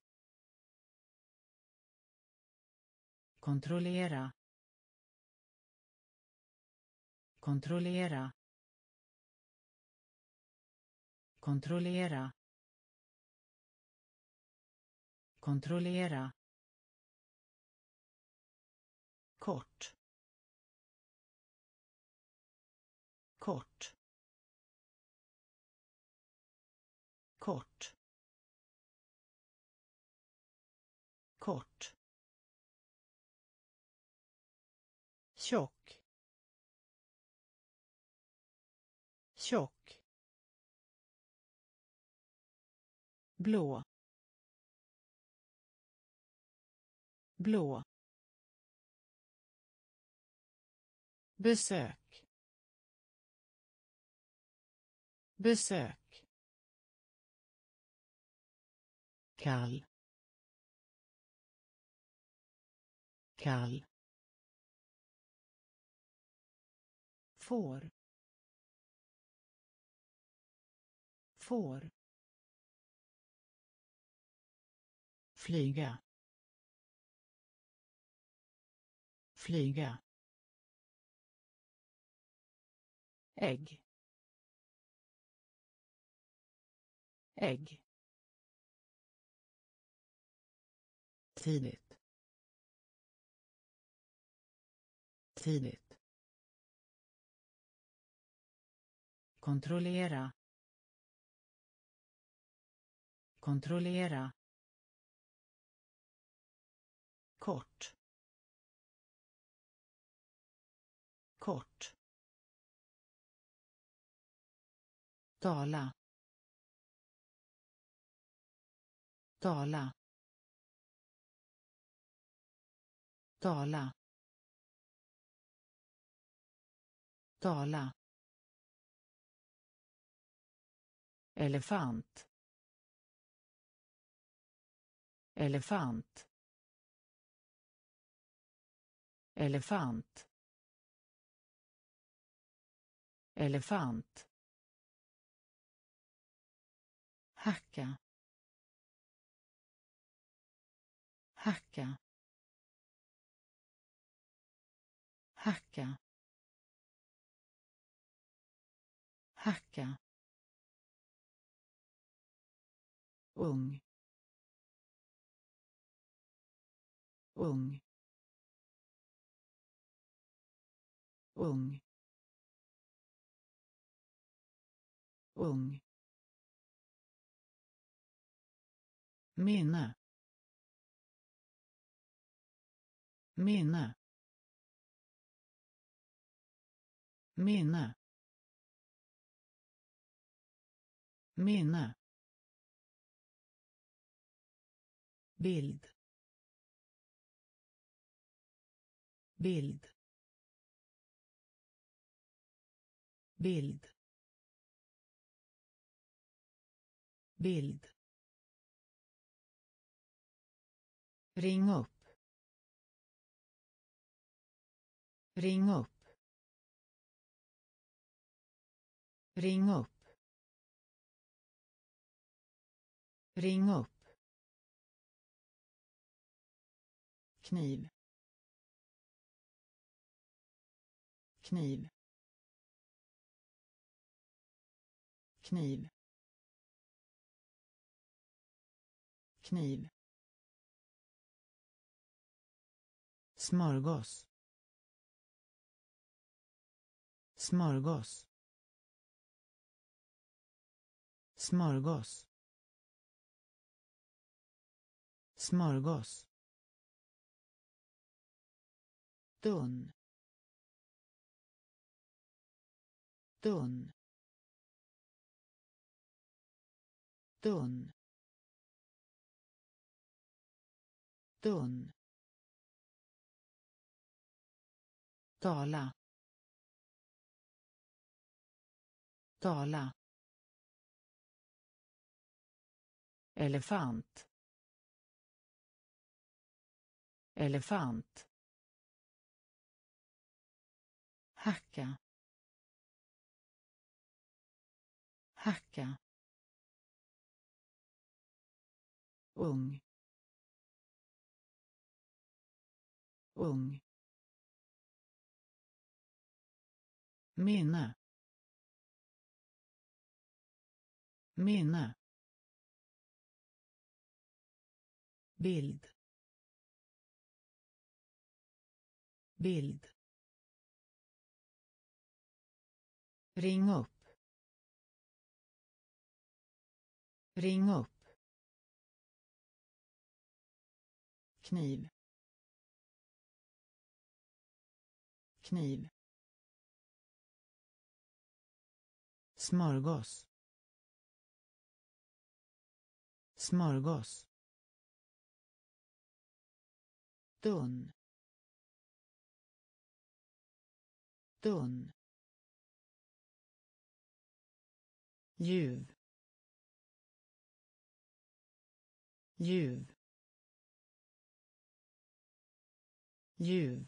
kontrollera, kontrollera, kontrollera, kontrollera, kort, kort, kort, kort, tjock, tjock, blå, blå, besök, besök, kall, kall, får, får, flyga, flyga, ägg, ägg, tidigt, tidigt, kontrollera, kontrollera, kort, kort, tala, tala, tala, tala, elefant, elefant, elefant, elefant, hacka, hacka, hacka, hacka, ung, ung, ung, ung, minne, minne, minne, minne, bild, bild, bild, bild, ring upp, ring upp, ring upp, ring upp, kniv, kniv, kniv, kniv, smörgås, smörgås, smörgås, smörgås, tunn, tunn, tunn, tunn, tala, tala, elefant, elefant, hacka, hacka, ung, ung, minne, minne, bild, bild, ring upp, ring upp, kniv, kniv, smörgås, smörgås, tunn, tunn, ljuv, ljuv, ljuv,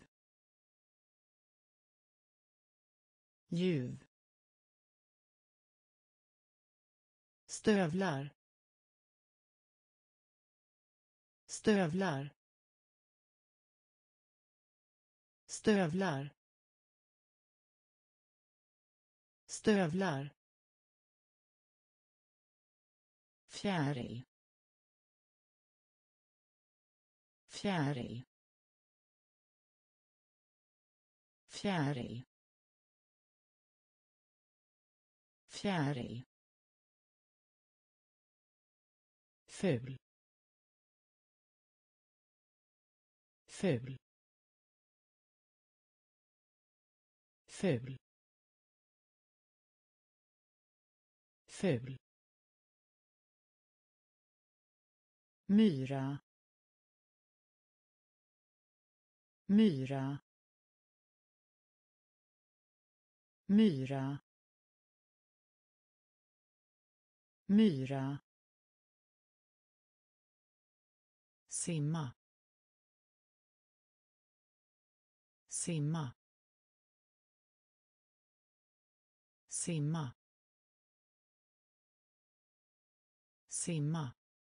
ljuv, stövlar, stövlar, stövlar, stövlar, fjäril, fjäril, fjäril, fjäril, ful, ful, ful, ful, myra, myra, myra, myra, simma, simma, simma, simma,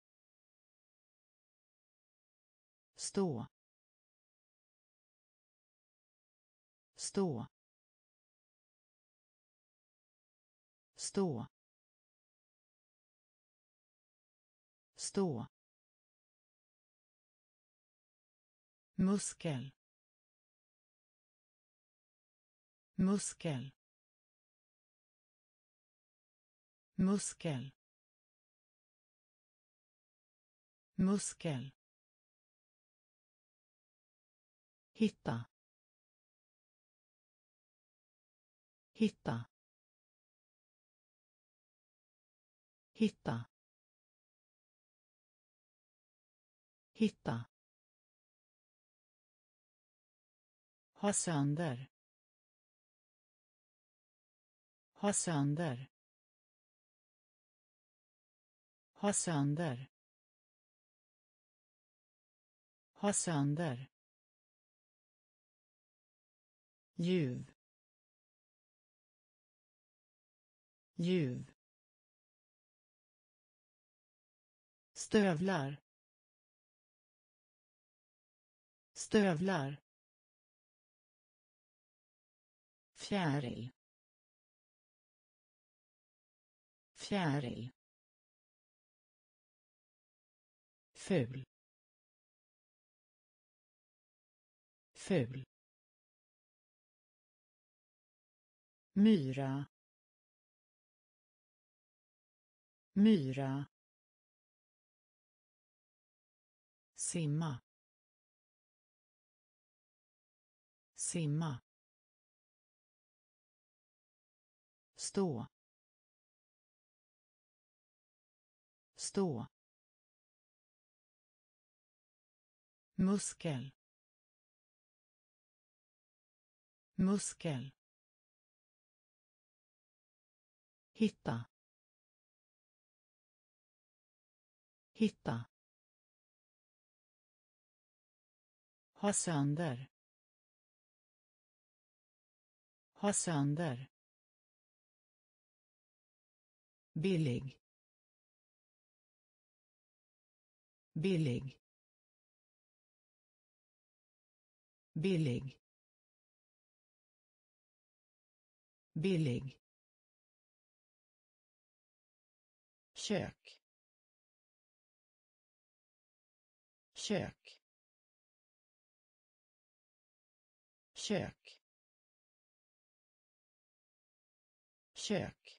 stå, stå, stå, stå, muskel, muskel, muskel, muskel, hitta, hitta, hitta, hitta, ha sönder, ha sönder, ha sönder, ha sönder, ljuv, ljuv, stövlar, stövlar, fjäril, fjäril, ful, ful, myra, myra, simma, simma, stå, stå, muskel, muskel, hitta, hitta, ha sönder, ha sönder, billig, billig, billig, billig, kök, kök, kök, kök,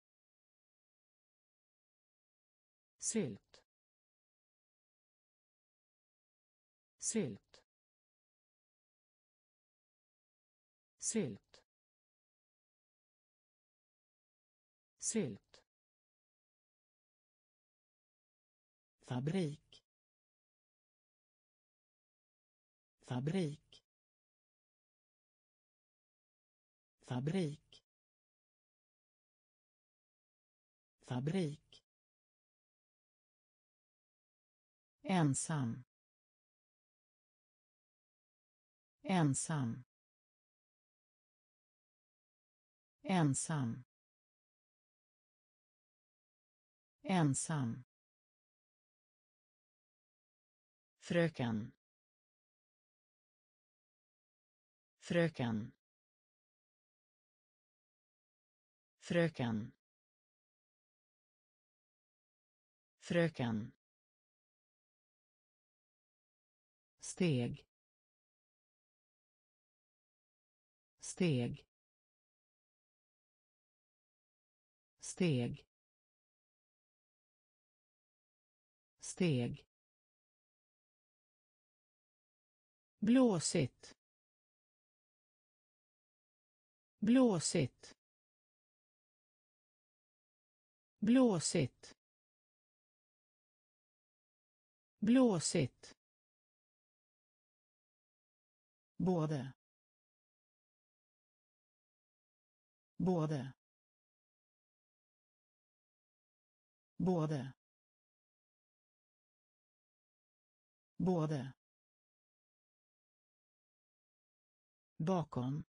sylt, sylt, sylt, sylt, fabrik, fabrik, fabrik, fabrik, ensam, ensam, ensam, ensam, fröken, fröken, fröken, fröken, steg, steg, steg, steg, blåsigt, blåsigt, blåsigt, blåsigt, både, både, både, både, bakom,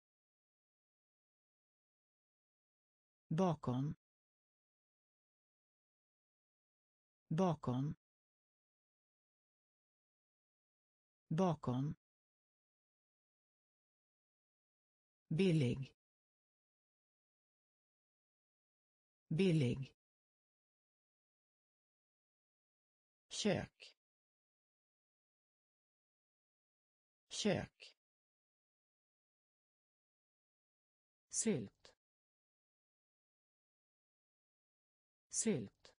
bakom, bakom, bakom, billig, billig, kök, kök, sylt, sylt,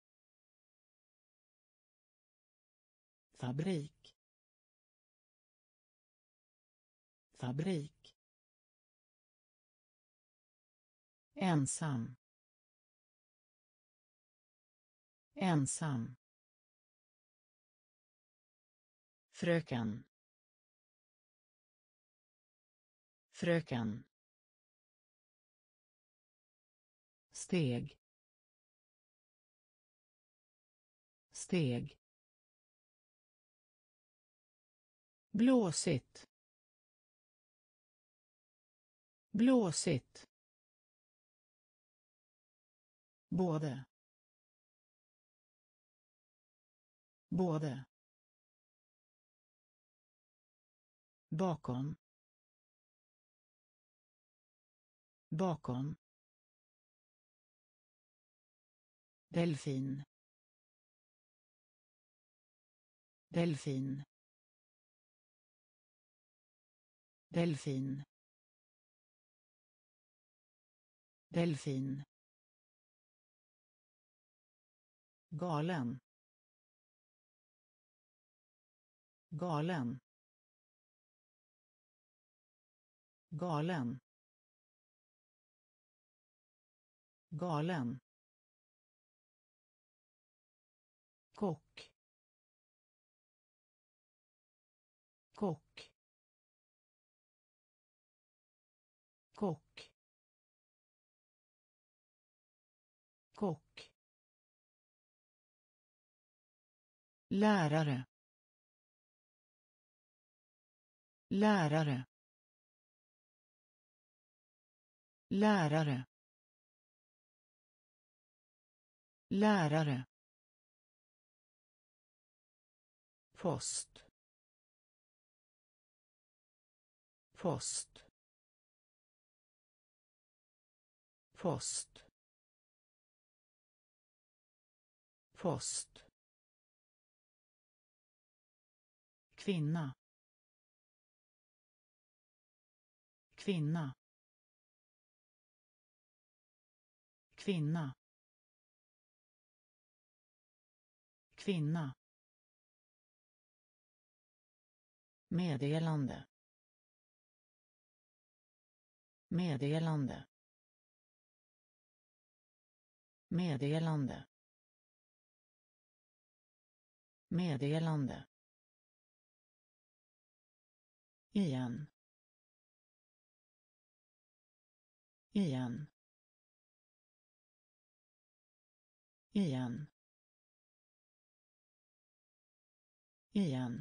fabrik, fabrik, ensam, ensam, fröken, fröken, steg, steg, blåsigt, blåsigt, både, både, bakom, bakom, delfin, delfin, delfin, delfin, galen, galen, galen, galen, kock, kock, kock, kock, lärare, lärare, lärare, lärare, post, post, post, post, kvinna, kvinna, kvinna, kvinna, meddelande, meddelande, meddelande, meddelande, igen, igen, igen, igen,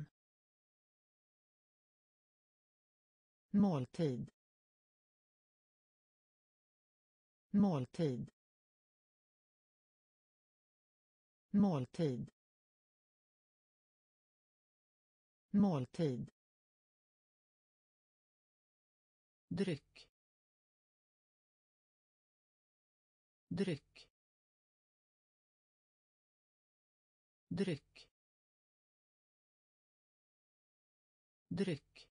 måltid, måltid, måltid, måltid, dryck, dryck, dryck, dryck,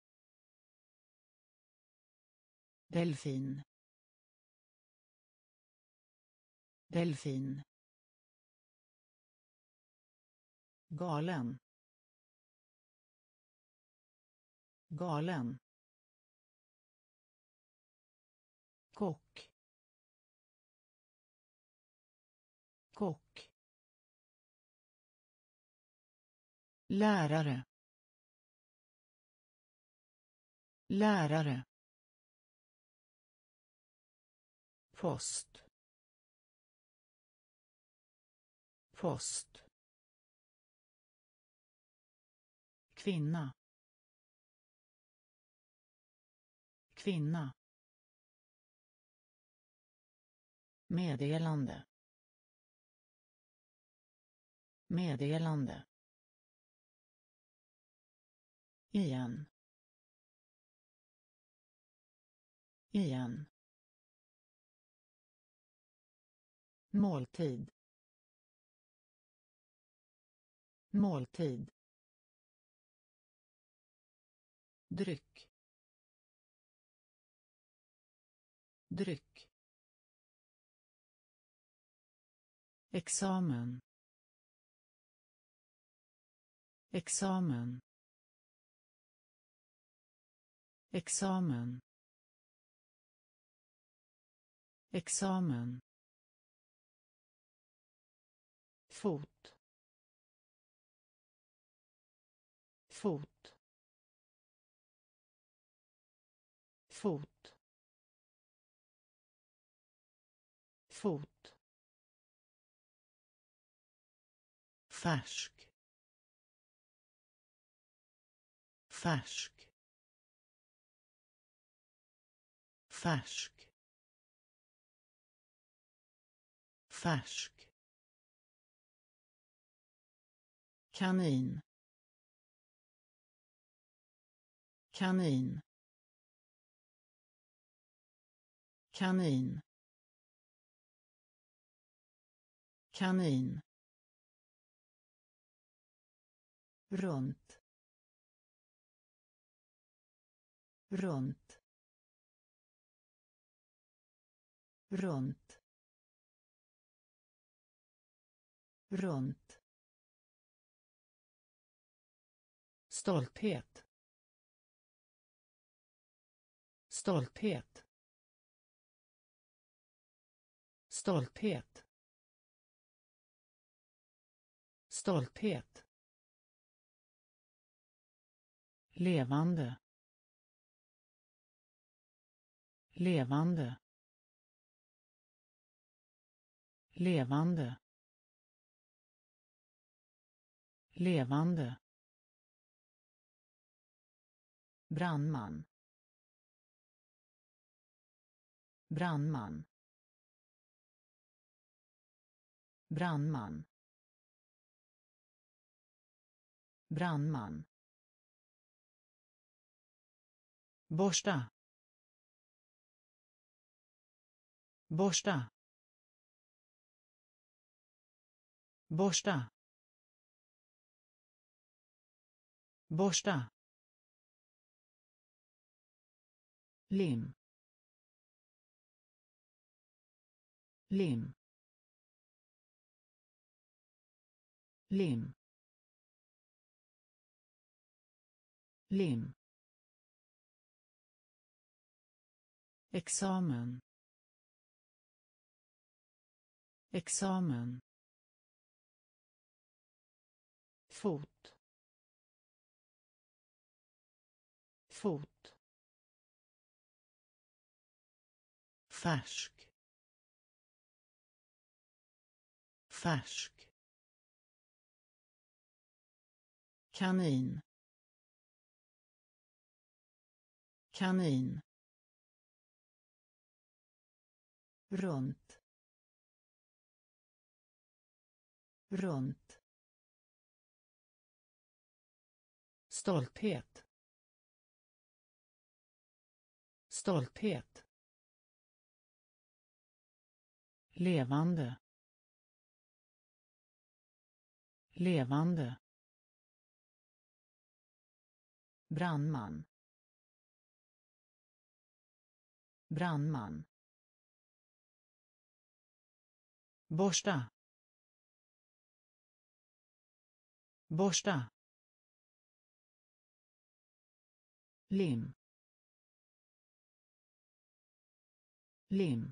delfin, delfin, galen, galen, kock, kock, lärare, lärare, post, post, kvinna, kvinna, meddelande, meddelande, igen, igen, måltid, måltid, dryck, dryck, examen, examen, examen, examen, fot, fot, fot, fot, färsk, färsk, färsk, färsk, kanin, kanin, kanin, kanin, runt, runt, runt, runt, stolthet, stolthet, stolthet, stolthet, levande, levande, levande, levande, brandman, brandman, brandman, brandman, borsta, borsta, borsta, borsta, lim, lim, lim, lim, examen, examen, fot, fot, färsk, färsk, kanin, kanin, runt, runt, stolthet, stolthet, levande, levande, brandman, brandman, borsta, borsta, lim, lim,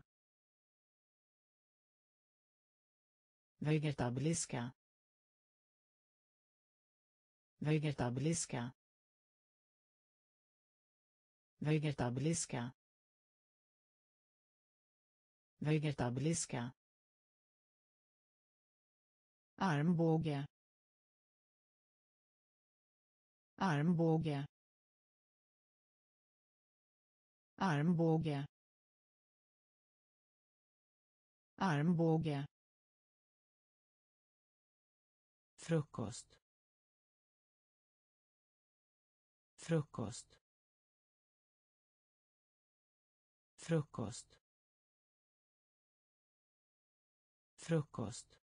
vegetabiliska, vegetabiliska, vegetabiliska, vegetabiliska, armbåge, armbåge, armbåge, armbåge, frukost, frukost, frukost, frukost,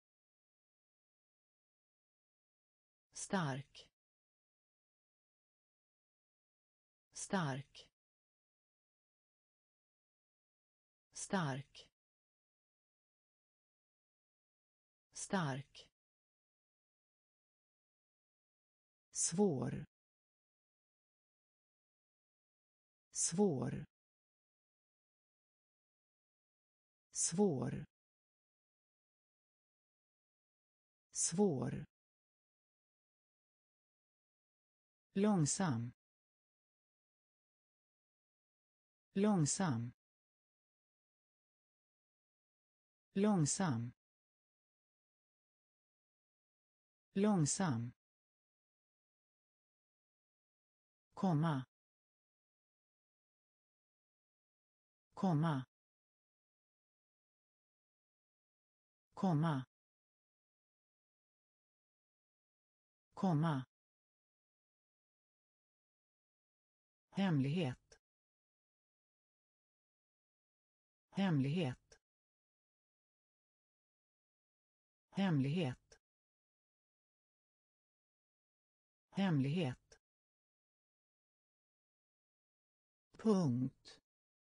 stark, stark, stark, stark, svår, svår, svår, svår, långsam, långsam, långsam, långsam, komma, komma, komma, komma, hemlighet, hemlighet, hemlighet, hemlighet, punkt,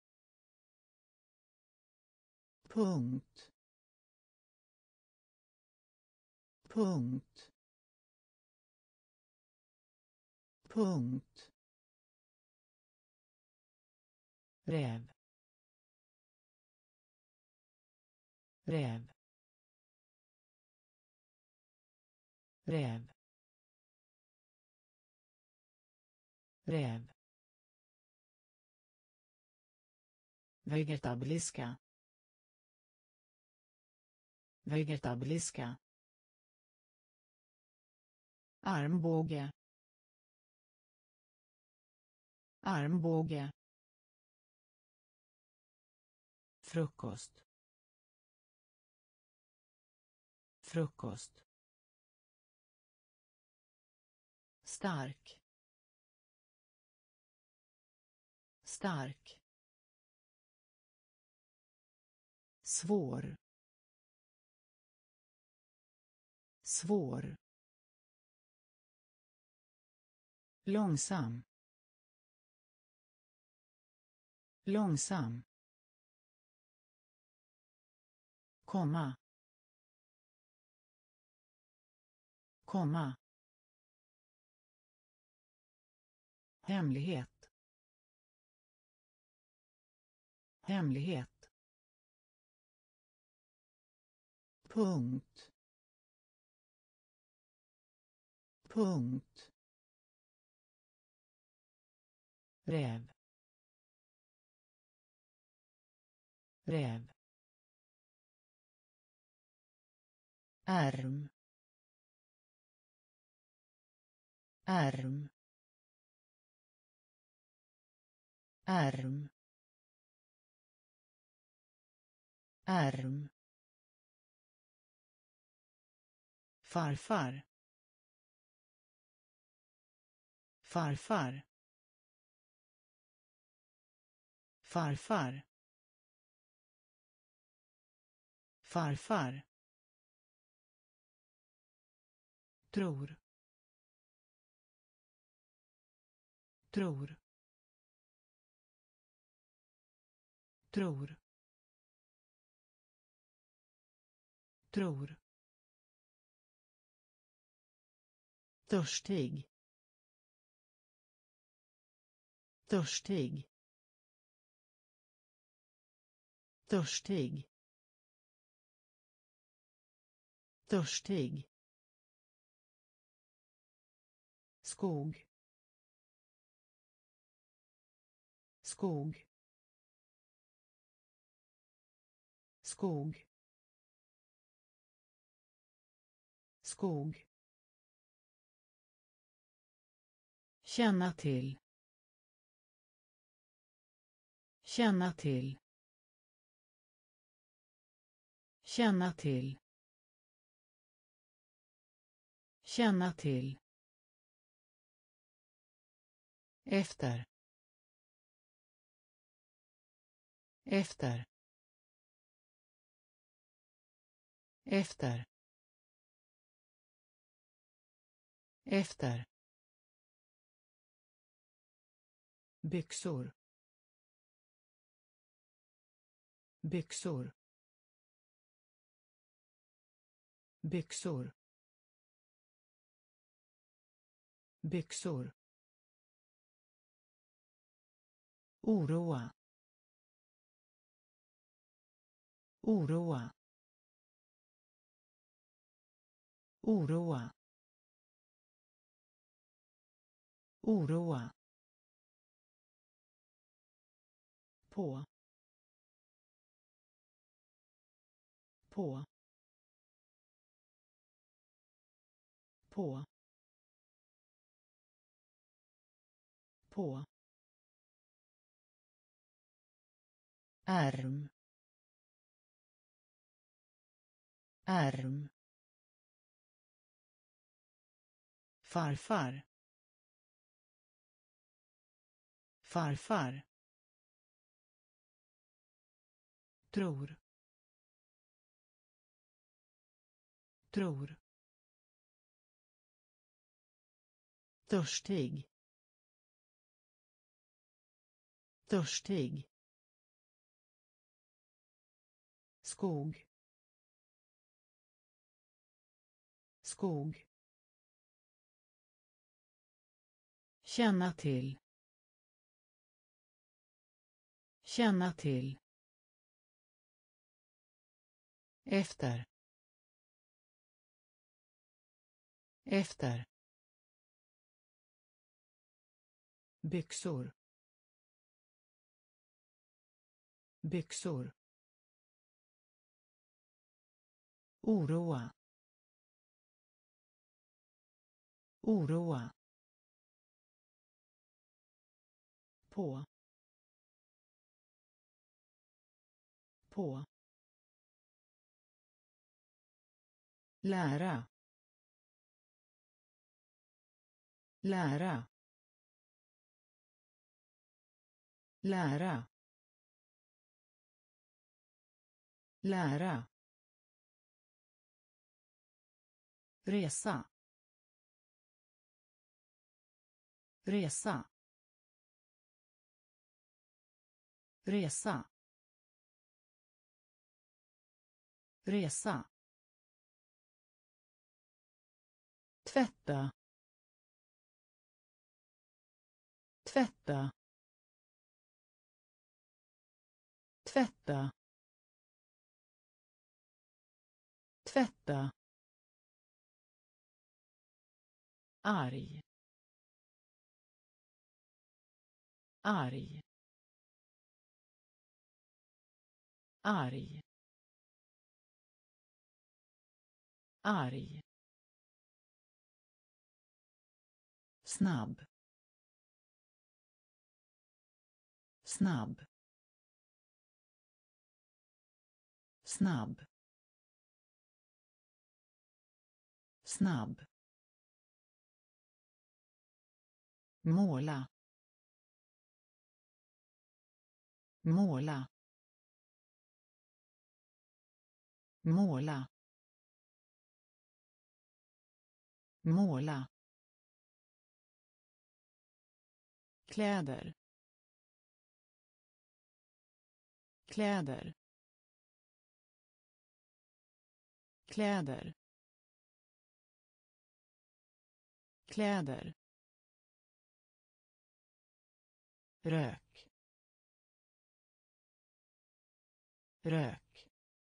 punkt, punkt, punkt, räv, räv, räv, räv, vegetabiliska, vegetabiliska, armbåge, armbåge, frukost, frukost, stark, stark, svår, svår, långsam, långsam, komma, komma, hemlighet, hemlighet, punkt, punkt, räv, räv, ärm, ärm, ärm, ärm, farfar, farfar, farfar, farfar, tror, tror, tror, tror, törstig, törstig, törstig, törstig, skog, skog, skog, skog, känna till, känna till, känna till, känna till, efter, efter, efter, efter, byxor, byxor, byxor, byxor, oroa, oroa, oroa, oroa, på, på, på, på, ärm, ärm, farfar, farfar, tror, tror, törstig, törstig, skog, skog, känna till, känna till, efter, efter, byxor, byxor, oroa, oroa, på, på, lära, lära, lära, lära, resa, resa, resa, resa, tvätta, tvätta, tvätta, tvätta, arg, arg, arg, arg, snabb, snabb, snabb, snabb, måla, måla, måla, måla, kläder, kläder, kläder, kläder, rök, rök,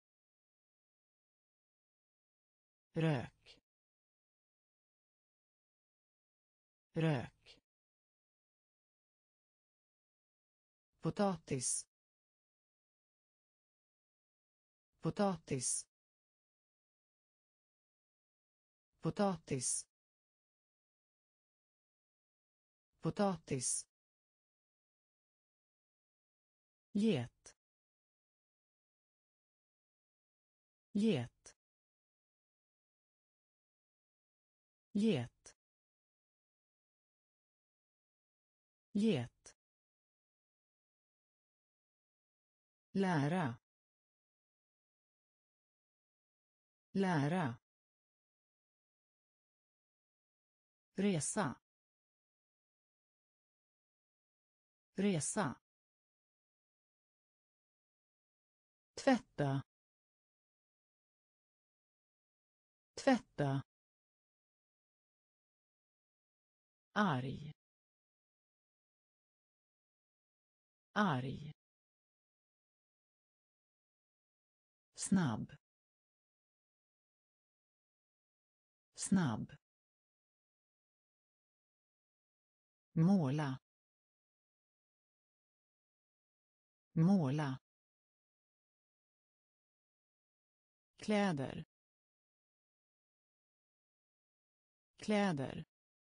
rök, rök, potatis, potatis, potatis, potatis, get, get, get, get, lära, lära, resa, resa, tvätta, tvätta, arg, arg, snabb, snabb, måla, måla, kläder, kläder,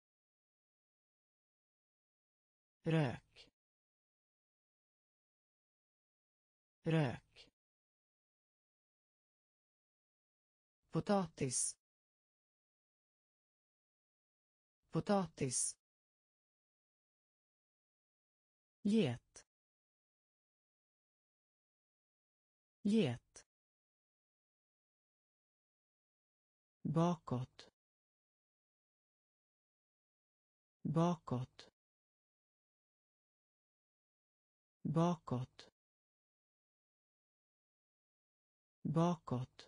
rök, rök, potatis, potatis, get, get, bakåt, bakåt, bakåt, bakåt,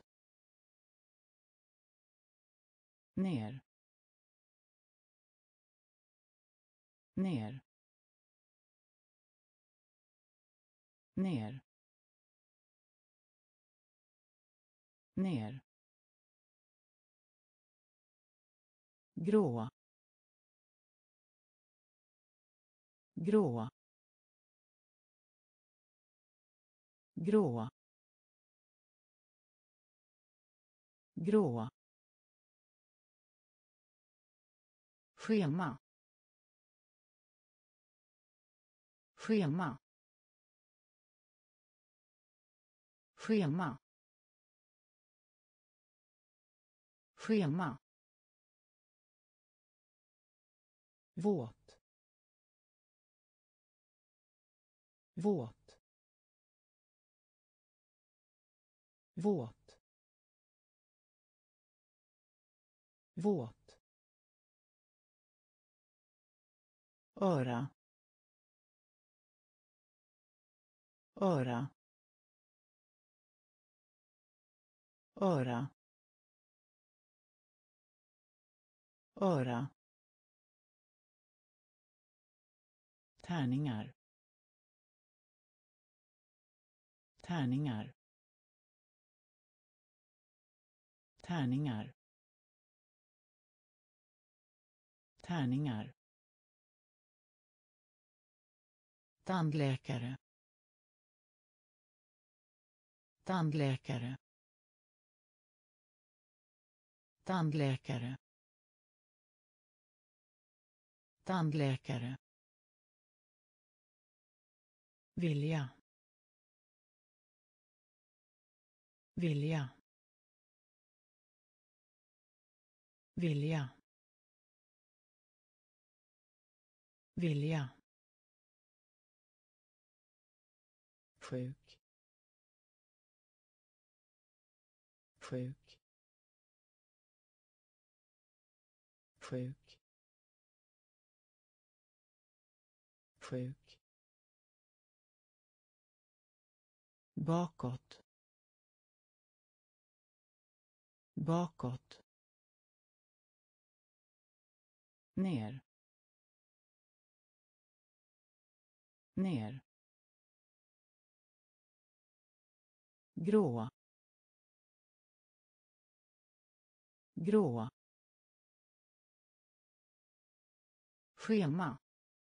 ner, ner, ner, ner, grå, grå, grå, grå, schema, schema, schema, schema, våt, våt, våt, våt, öra, öra, öra, öra, tärningar, tärningar, tärningar, tärningar, tandläkare, tandläkare, tandläkare, tandläkare, vilja, vilja, vilja, vilja, sjuk, sjuk, sjuk, sjuk, bakåt, bakåt, ner, ner, grå, grå, schema,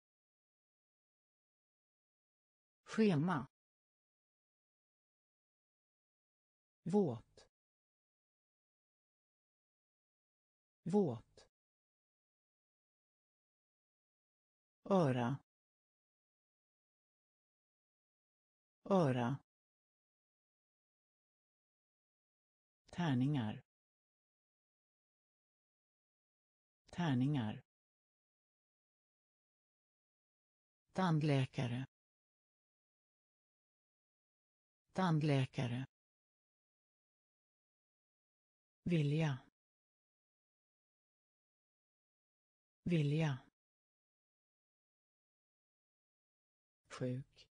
schema, våt, våt, öra, öra, tärningar, tärningar, tandläkare, tandläkare, vilja, vilja, sjuk,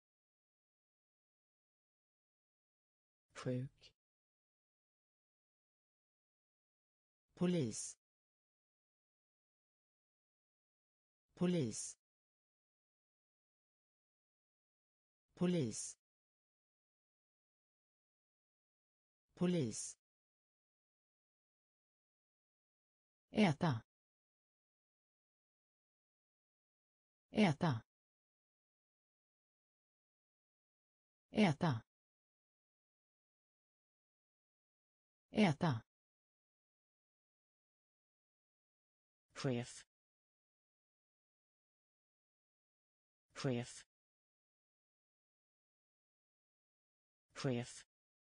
sjuk, polis, polis, polis, polis, äta, äta, äta, äta, chef, chef, chef,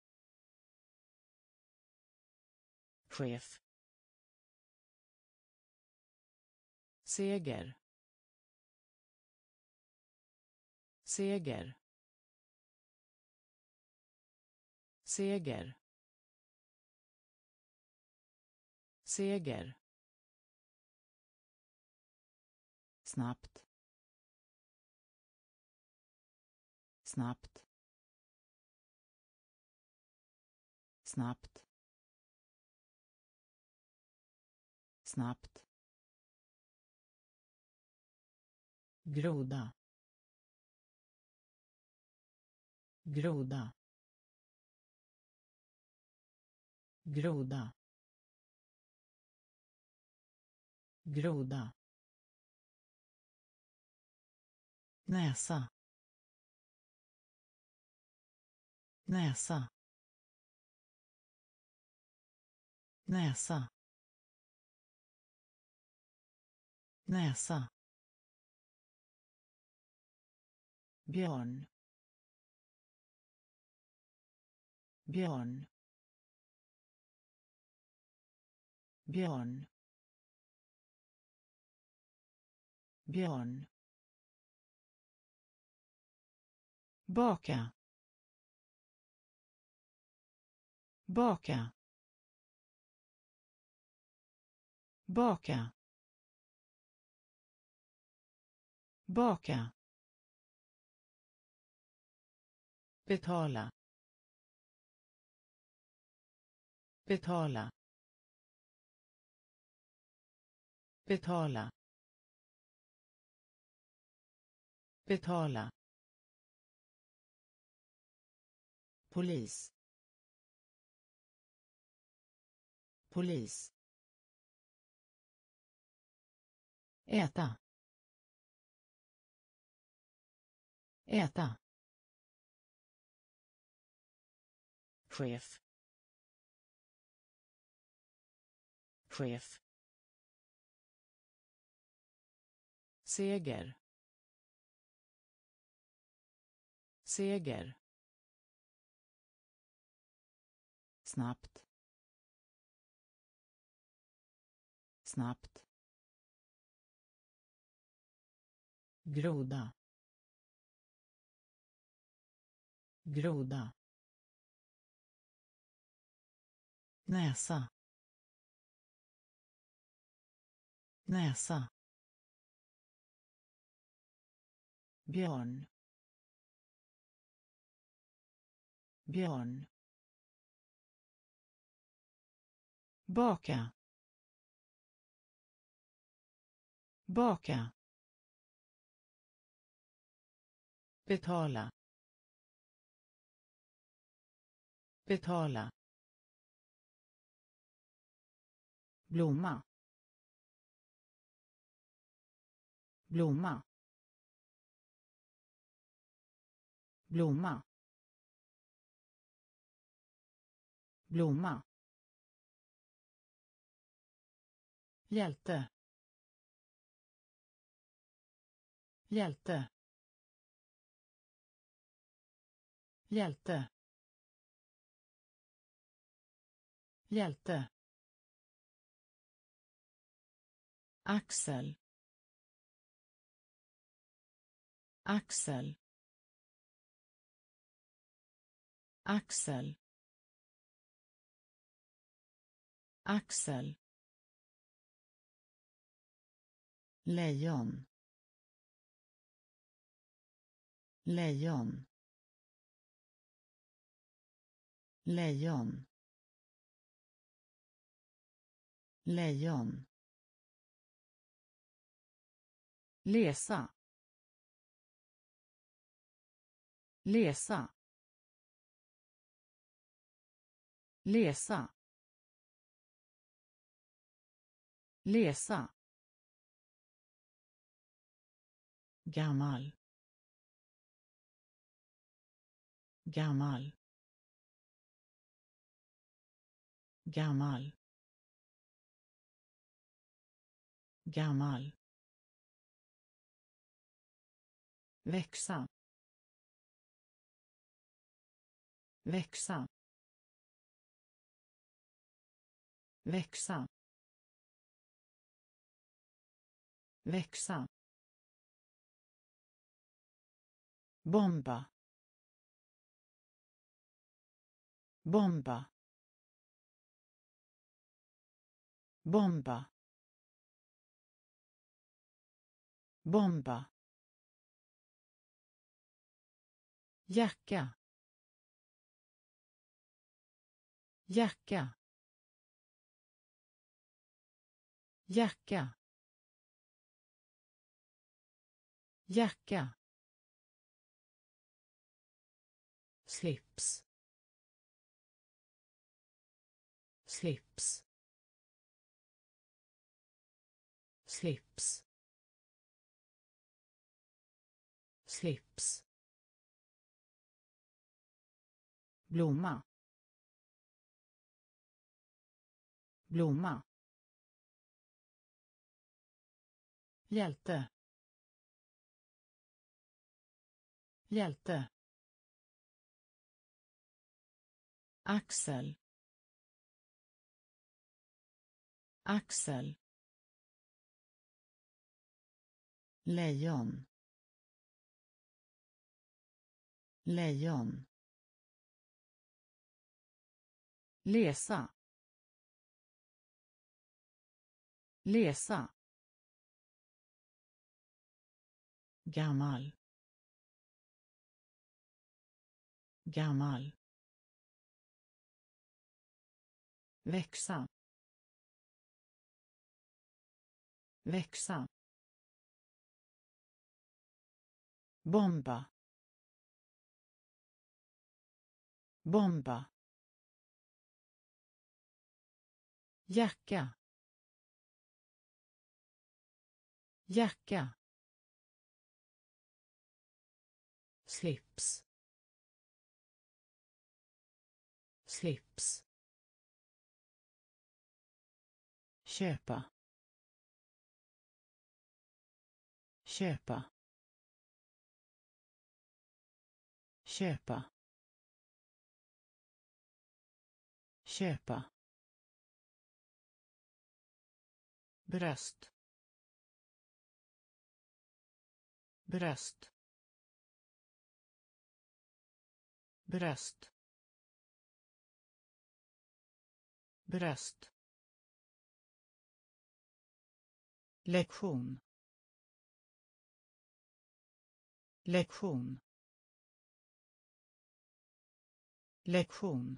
chef, seger, seger, seger, seger, snabbt, snabbt, snabbt, snabbt, groda, groda, groda, groda, näsa, näsa, näsa, näsa, björn, björn, björn, björn, baka, baka, baka, baka, betala, betala, betala, betala, polis, polis, äta, äta, chef, chef, seger, seger, snabbt, snabbt, groda, groda, näsa, näsa, björn, björn, baka, baka, betala, betala, blomma, blomma, blomma, blomma, hjälte, hjälte, hjälte, hjälte, axel, axel, axel, axel, lejon, lejon, lejon, lejon, läsa, läsa, läsa, läsa, gammal, gammal, gammal, gammal, växa, växa, växa, växa, bomba, bomba, bomba, bomba, jacka, jacka, jacka, jacka, slips, slips, slips, slips, blomma, blomma, hjälte, hjälte, axel, axel, lejon, lejon, läsa, läsa, gammal, gammal, växa, växa, bomba, bomba, jacka, jacka, slips, slips, köpa, köpa, köpa, köpa, bröst, bröst, bröst, bröst, lektion, lektion, lektion,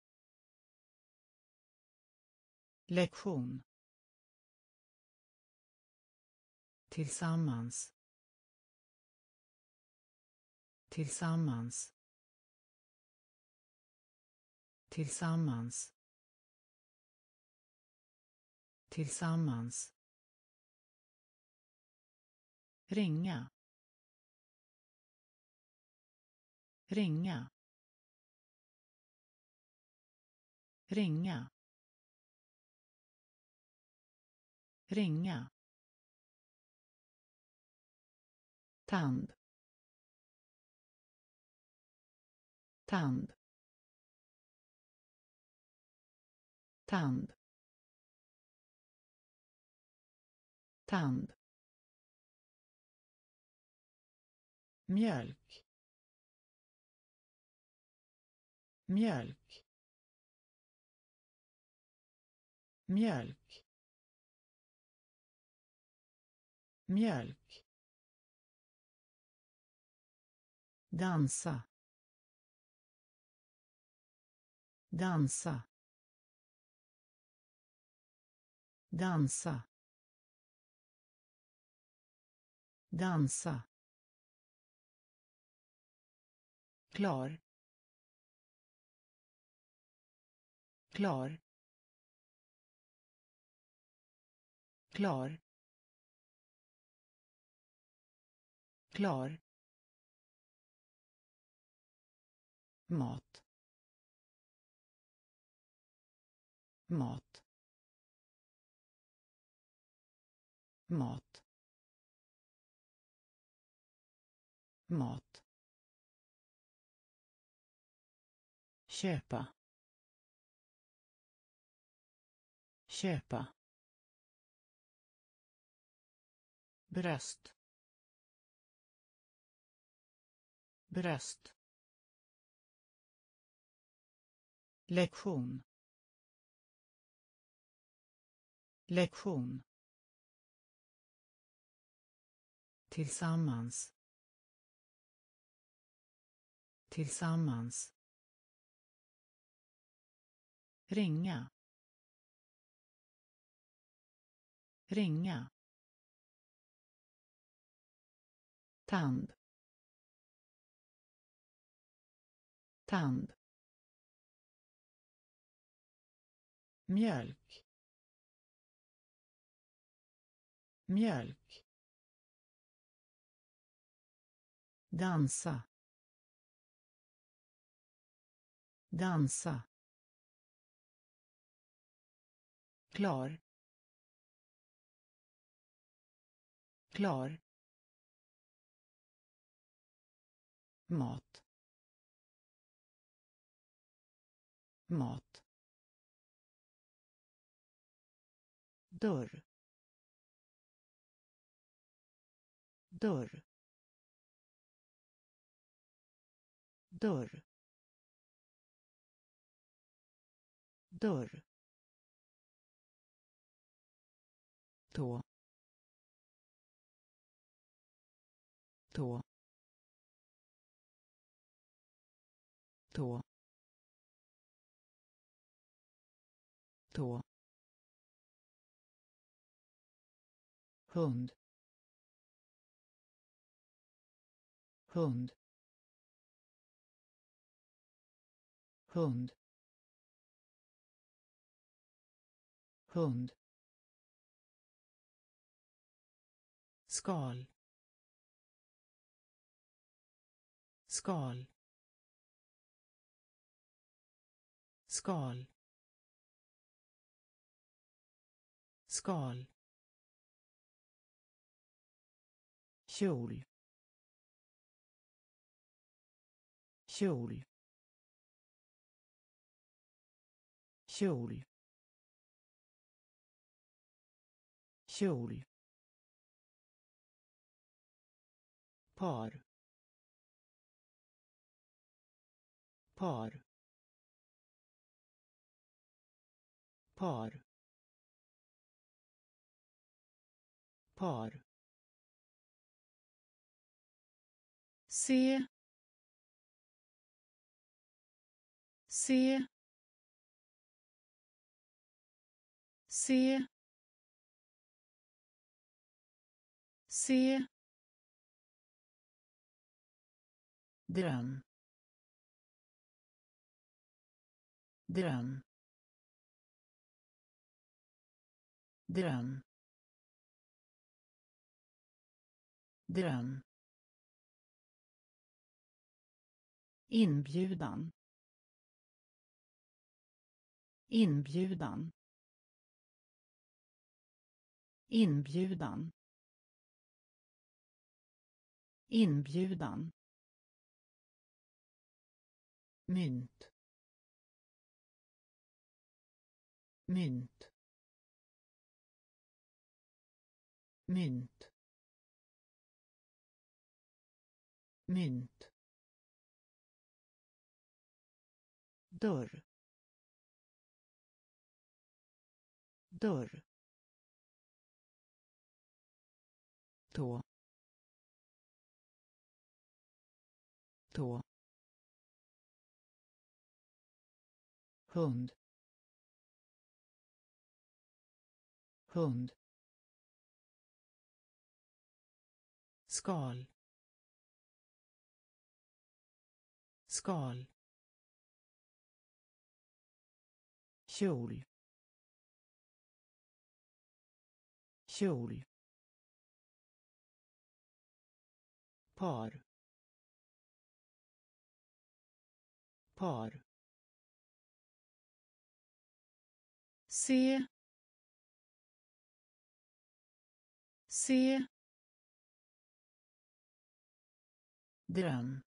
lektion, tillsammans, tillsammans, tillsammans, tillsammans, ringa, ringa, ringa, ringa, tand, tand, tand, tand, mjölk, mjölk, mjölk, mjölk, dansa, dansa, dansa, dansa, klar, klar, klar, klar, mat, mat, mat, mat, köpa, köpa, bröst, bröst, lektion, lektion, tillsammans, tillsammans, ringa, ringa, tand, tand, mjölk, mjölk, dansa, dansa, klar, klar, mat, mat, dörr, dörr, dörr, dörr, tå, tå, tå, tå, hund, hund, hund, hund, skal, skal, skal, skal, kjol, kjol, kjol, kjol, par, par, par, par, se, se, se, se, dröm, dröm, dröm, dröm, inbjudan, inbjudan, inbjudan, inbjudan, mynt, mynt, mynt, mynt, dörr, dörr, tå, tå, hund, hund, skal, skal, kjol, kjol, par, par, se, se, dröm,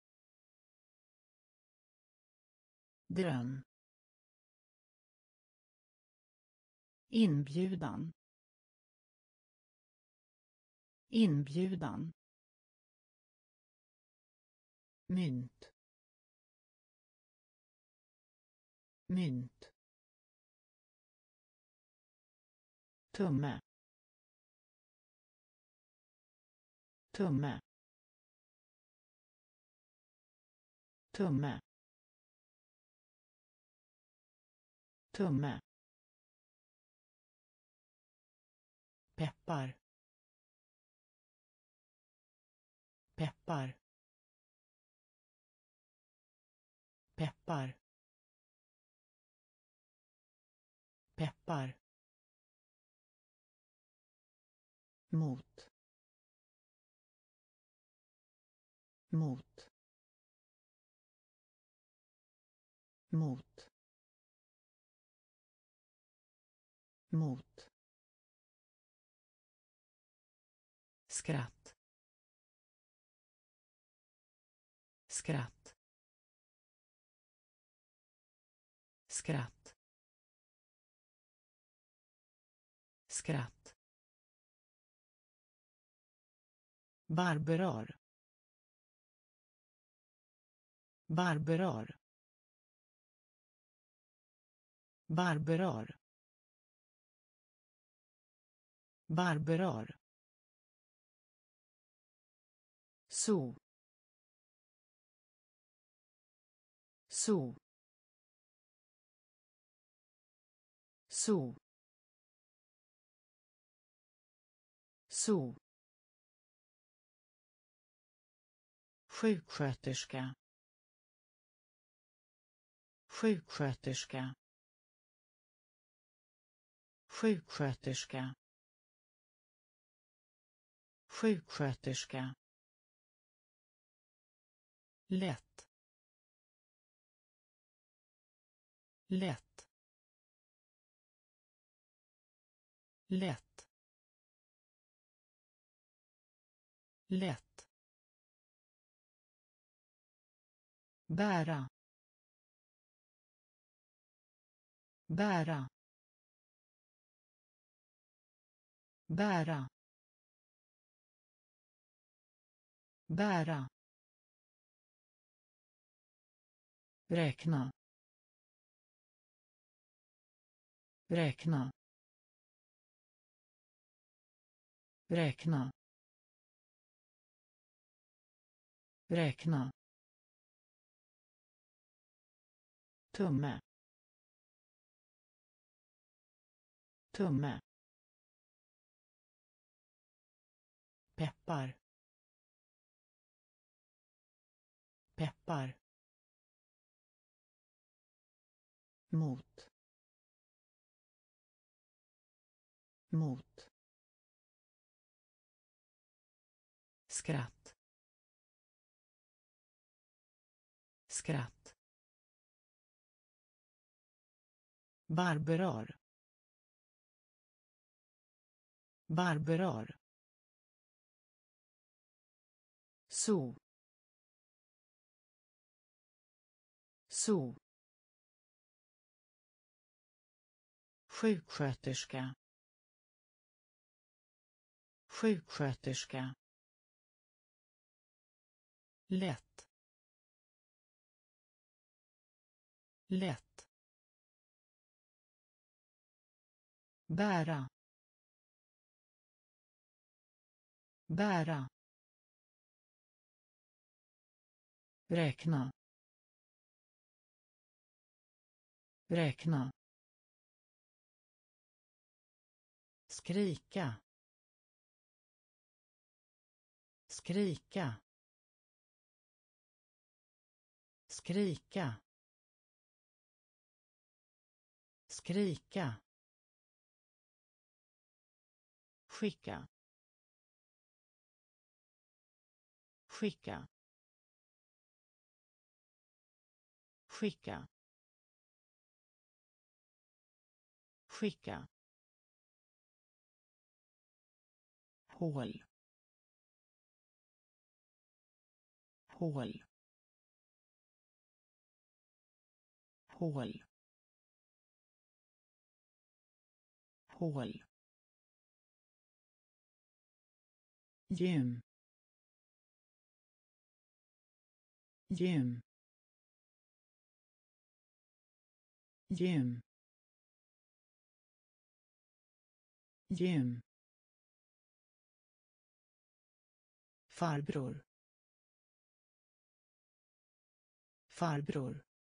dröm, inbjudan, inbjudan, mynt, mynt, tumme, tumme, tumme, tumme, peppar, peppar, peppar, peppar, mot, mot, mot, mot, skratt, skratt, skratt, skratt, barberar, barberar, barberar, barberar, so, so, so, so, sjuksköterska, sjuksköterska, sjuksköterska, sjuksköterska, lätt, lätt, lätt, lätt, bära, bära, bära, bära, räkna, räkna, räkna, räkna, tumme, tumme, peppar, peppar, mot, mot, skratt, skratt, barberar, barberar, so, so, sjuksköterska, sjuksköterska, lätt, lätt, bära, bära, räkna, räkna, skrika, skrika, skrika, skrika, skicka, skicka, skicka, skicka, hål, hål, hål, hål, gym, gym, gym, gym, farbror, farbror,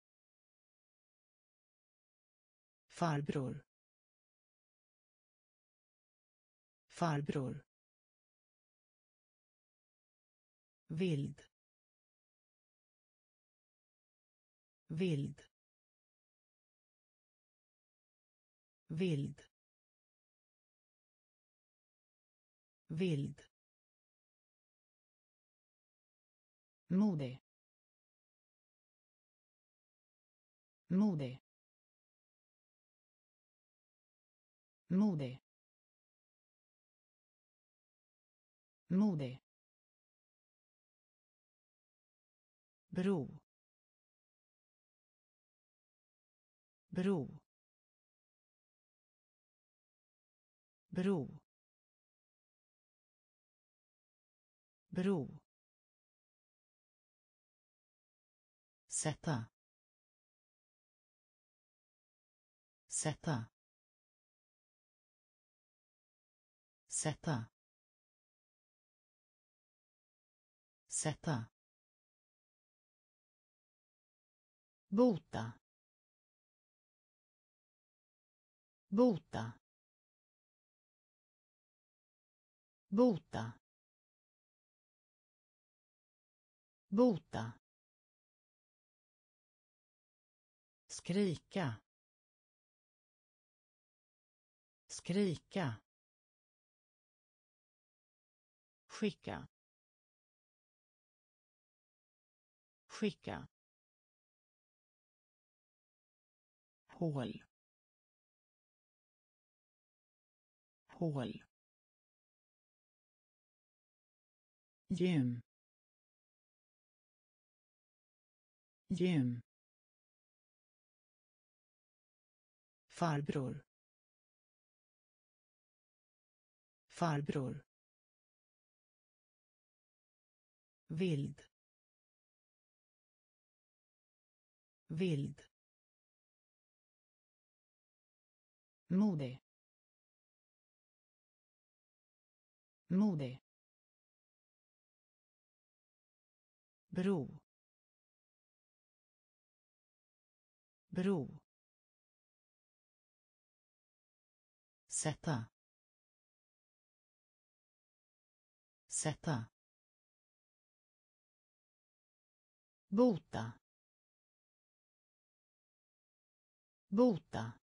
farbror, farbror, vild, vild, vild, vild, modig, modig, modig, modig, bro, bro, bro, bro, sätta, sätta, sätta, sätta, bota, bota, bota, bota, skrika, skrika, skicka, skicka, hål, hål, gym, gym, farbror, farbror, vild, vild, modig, modig, bro, bro, sätta, sätta, bota, bota,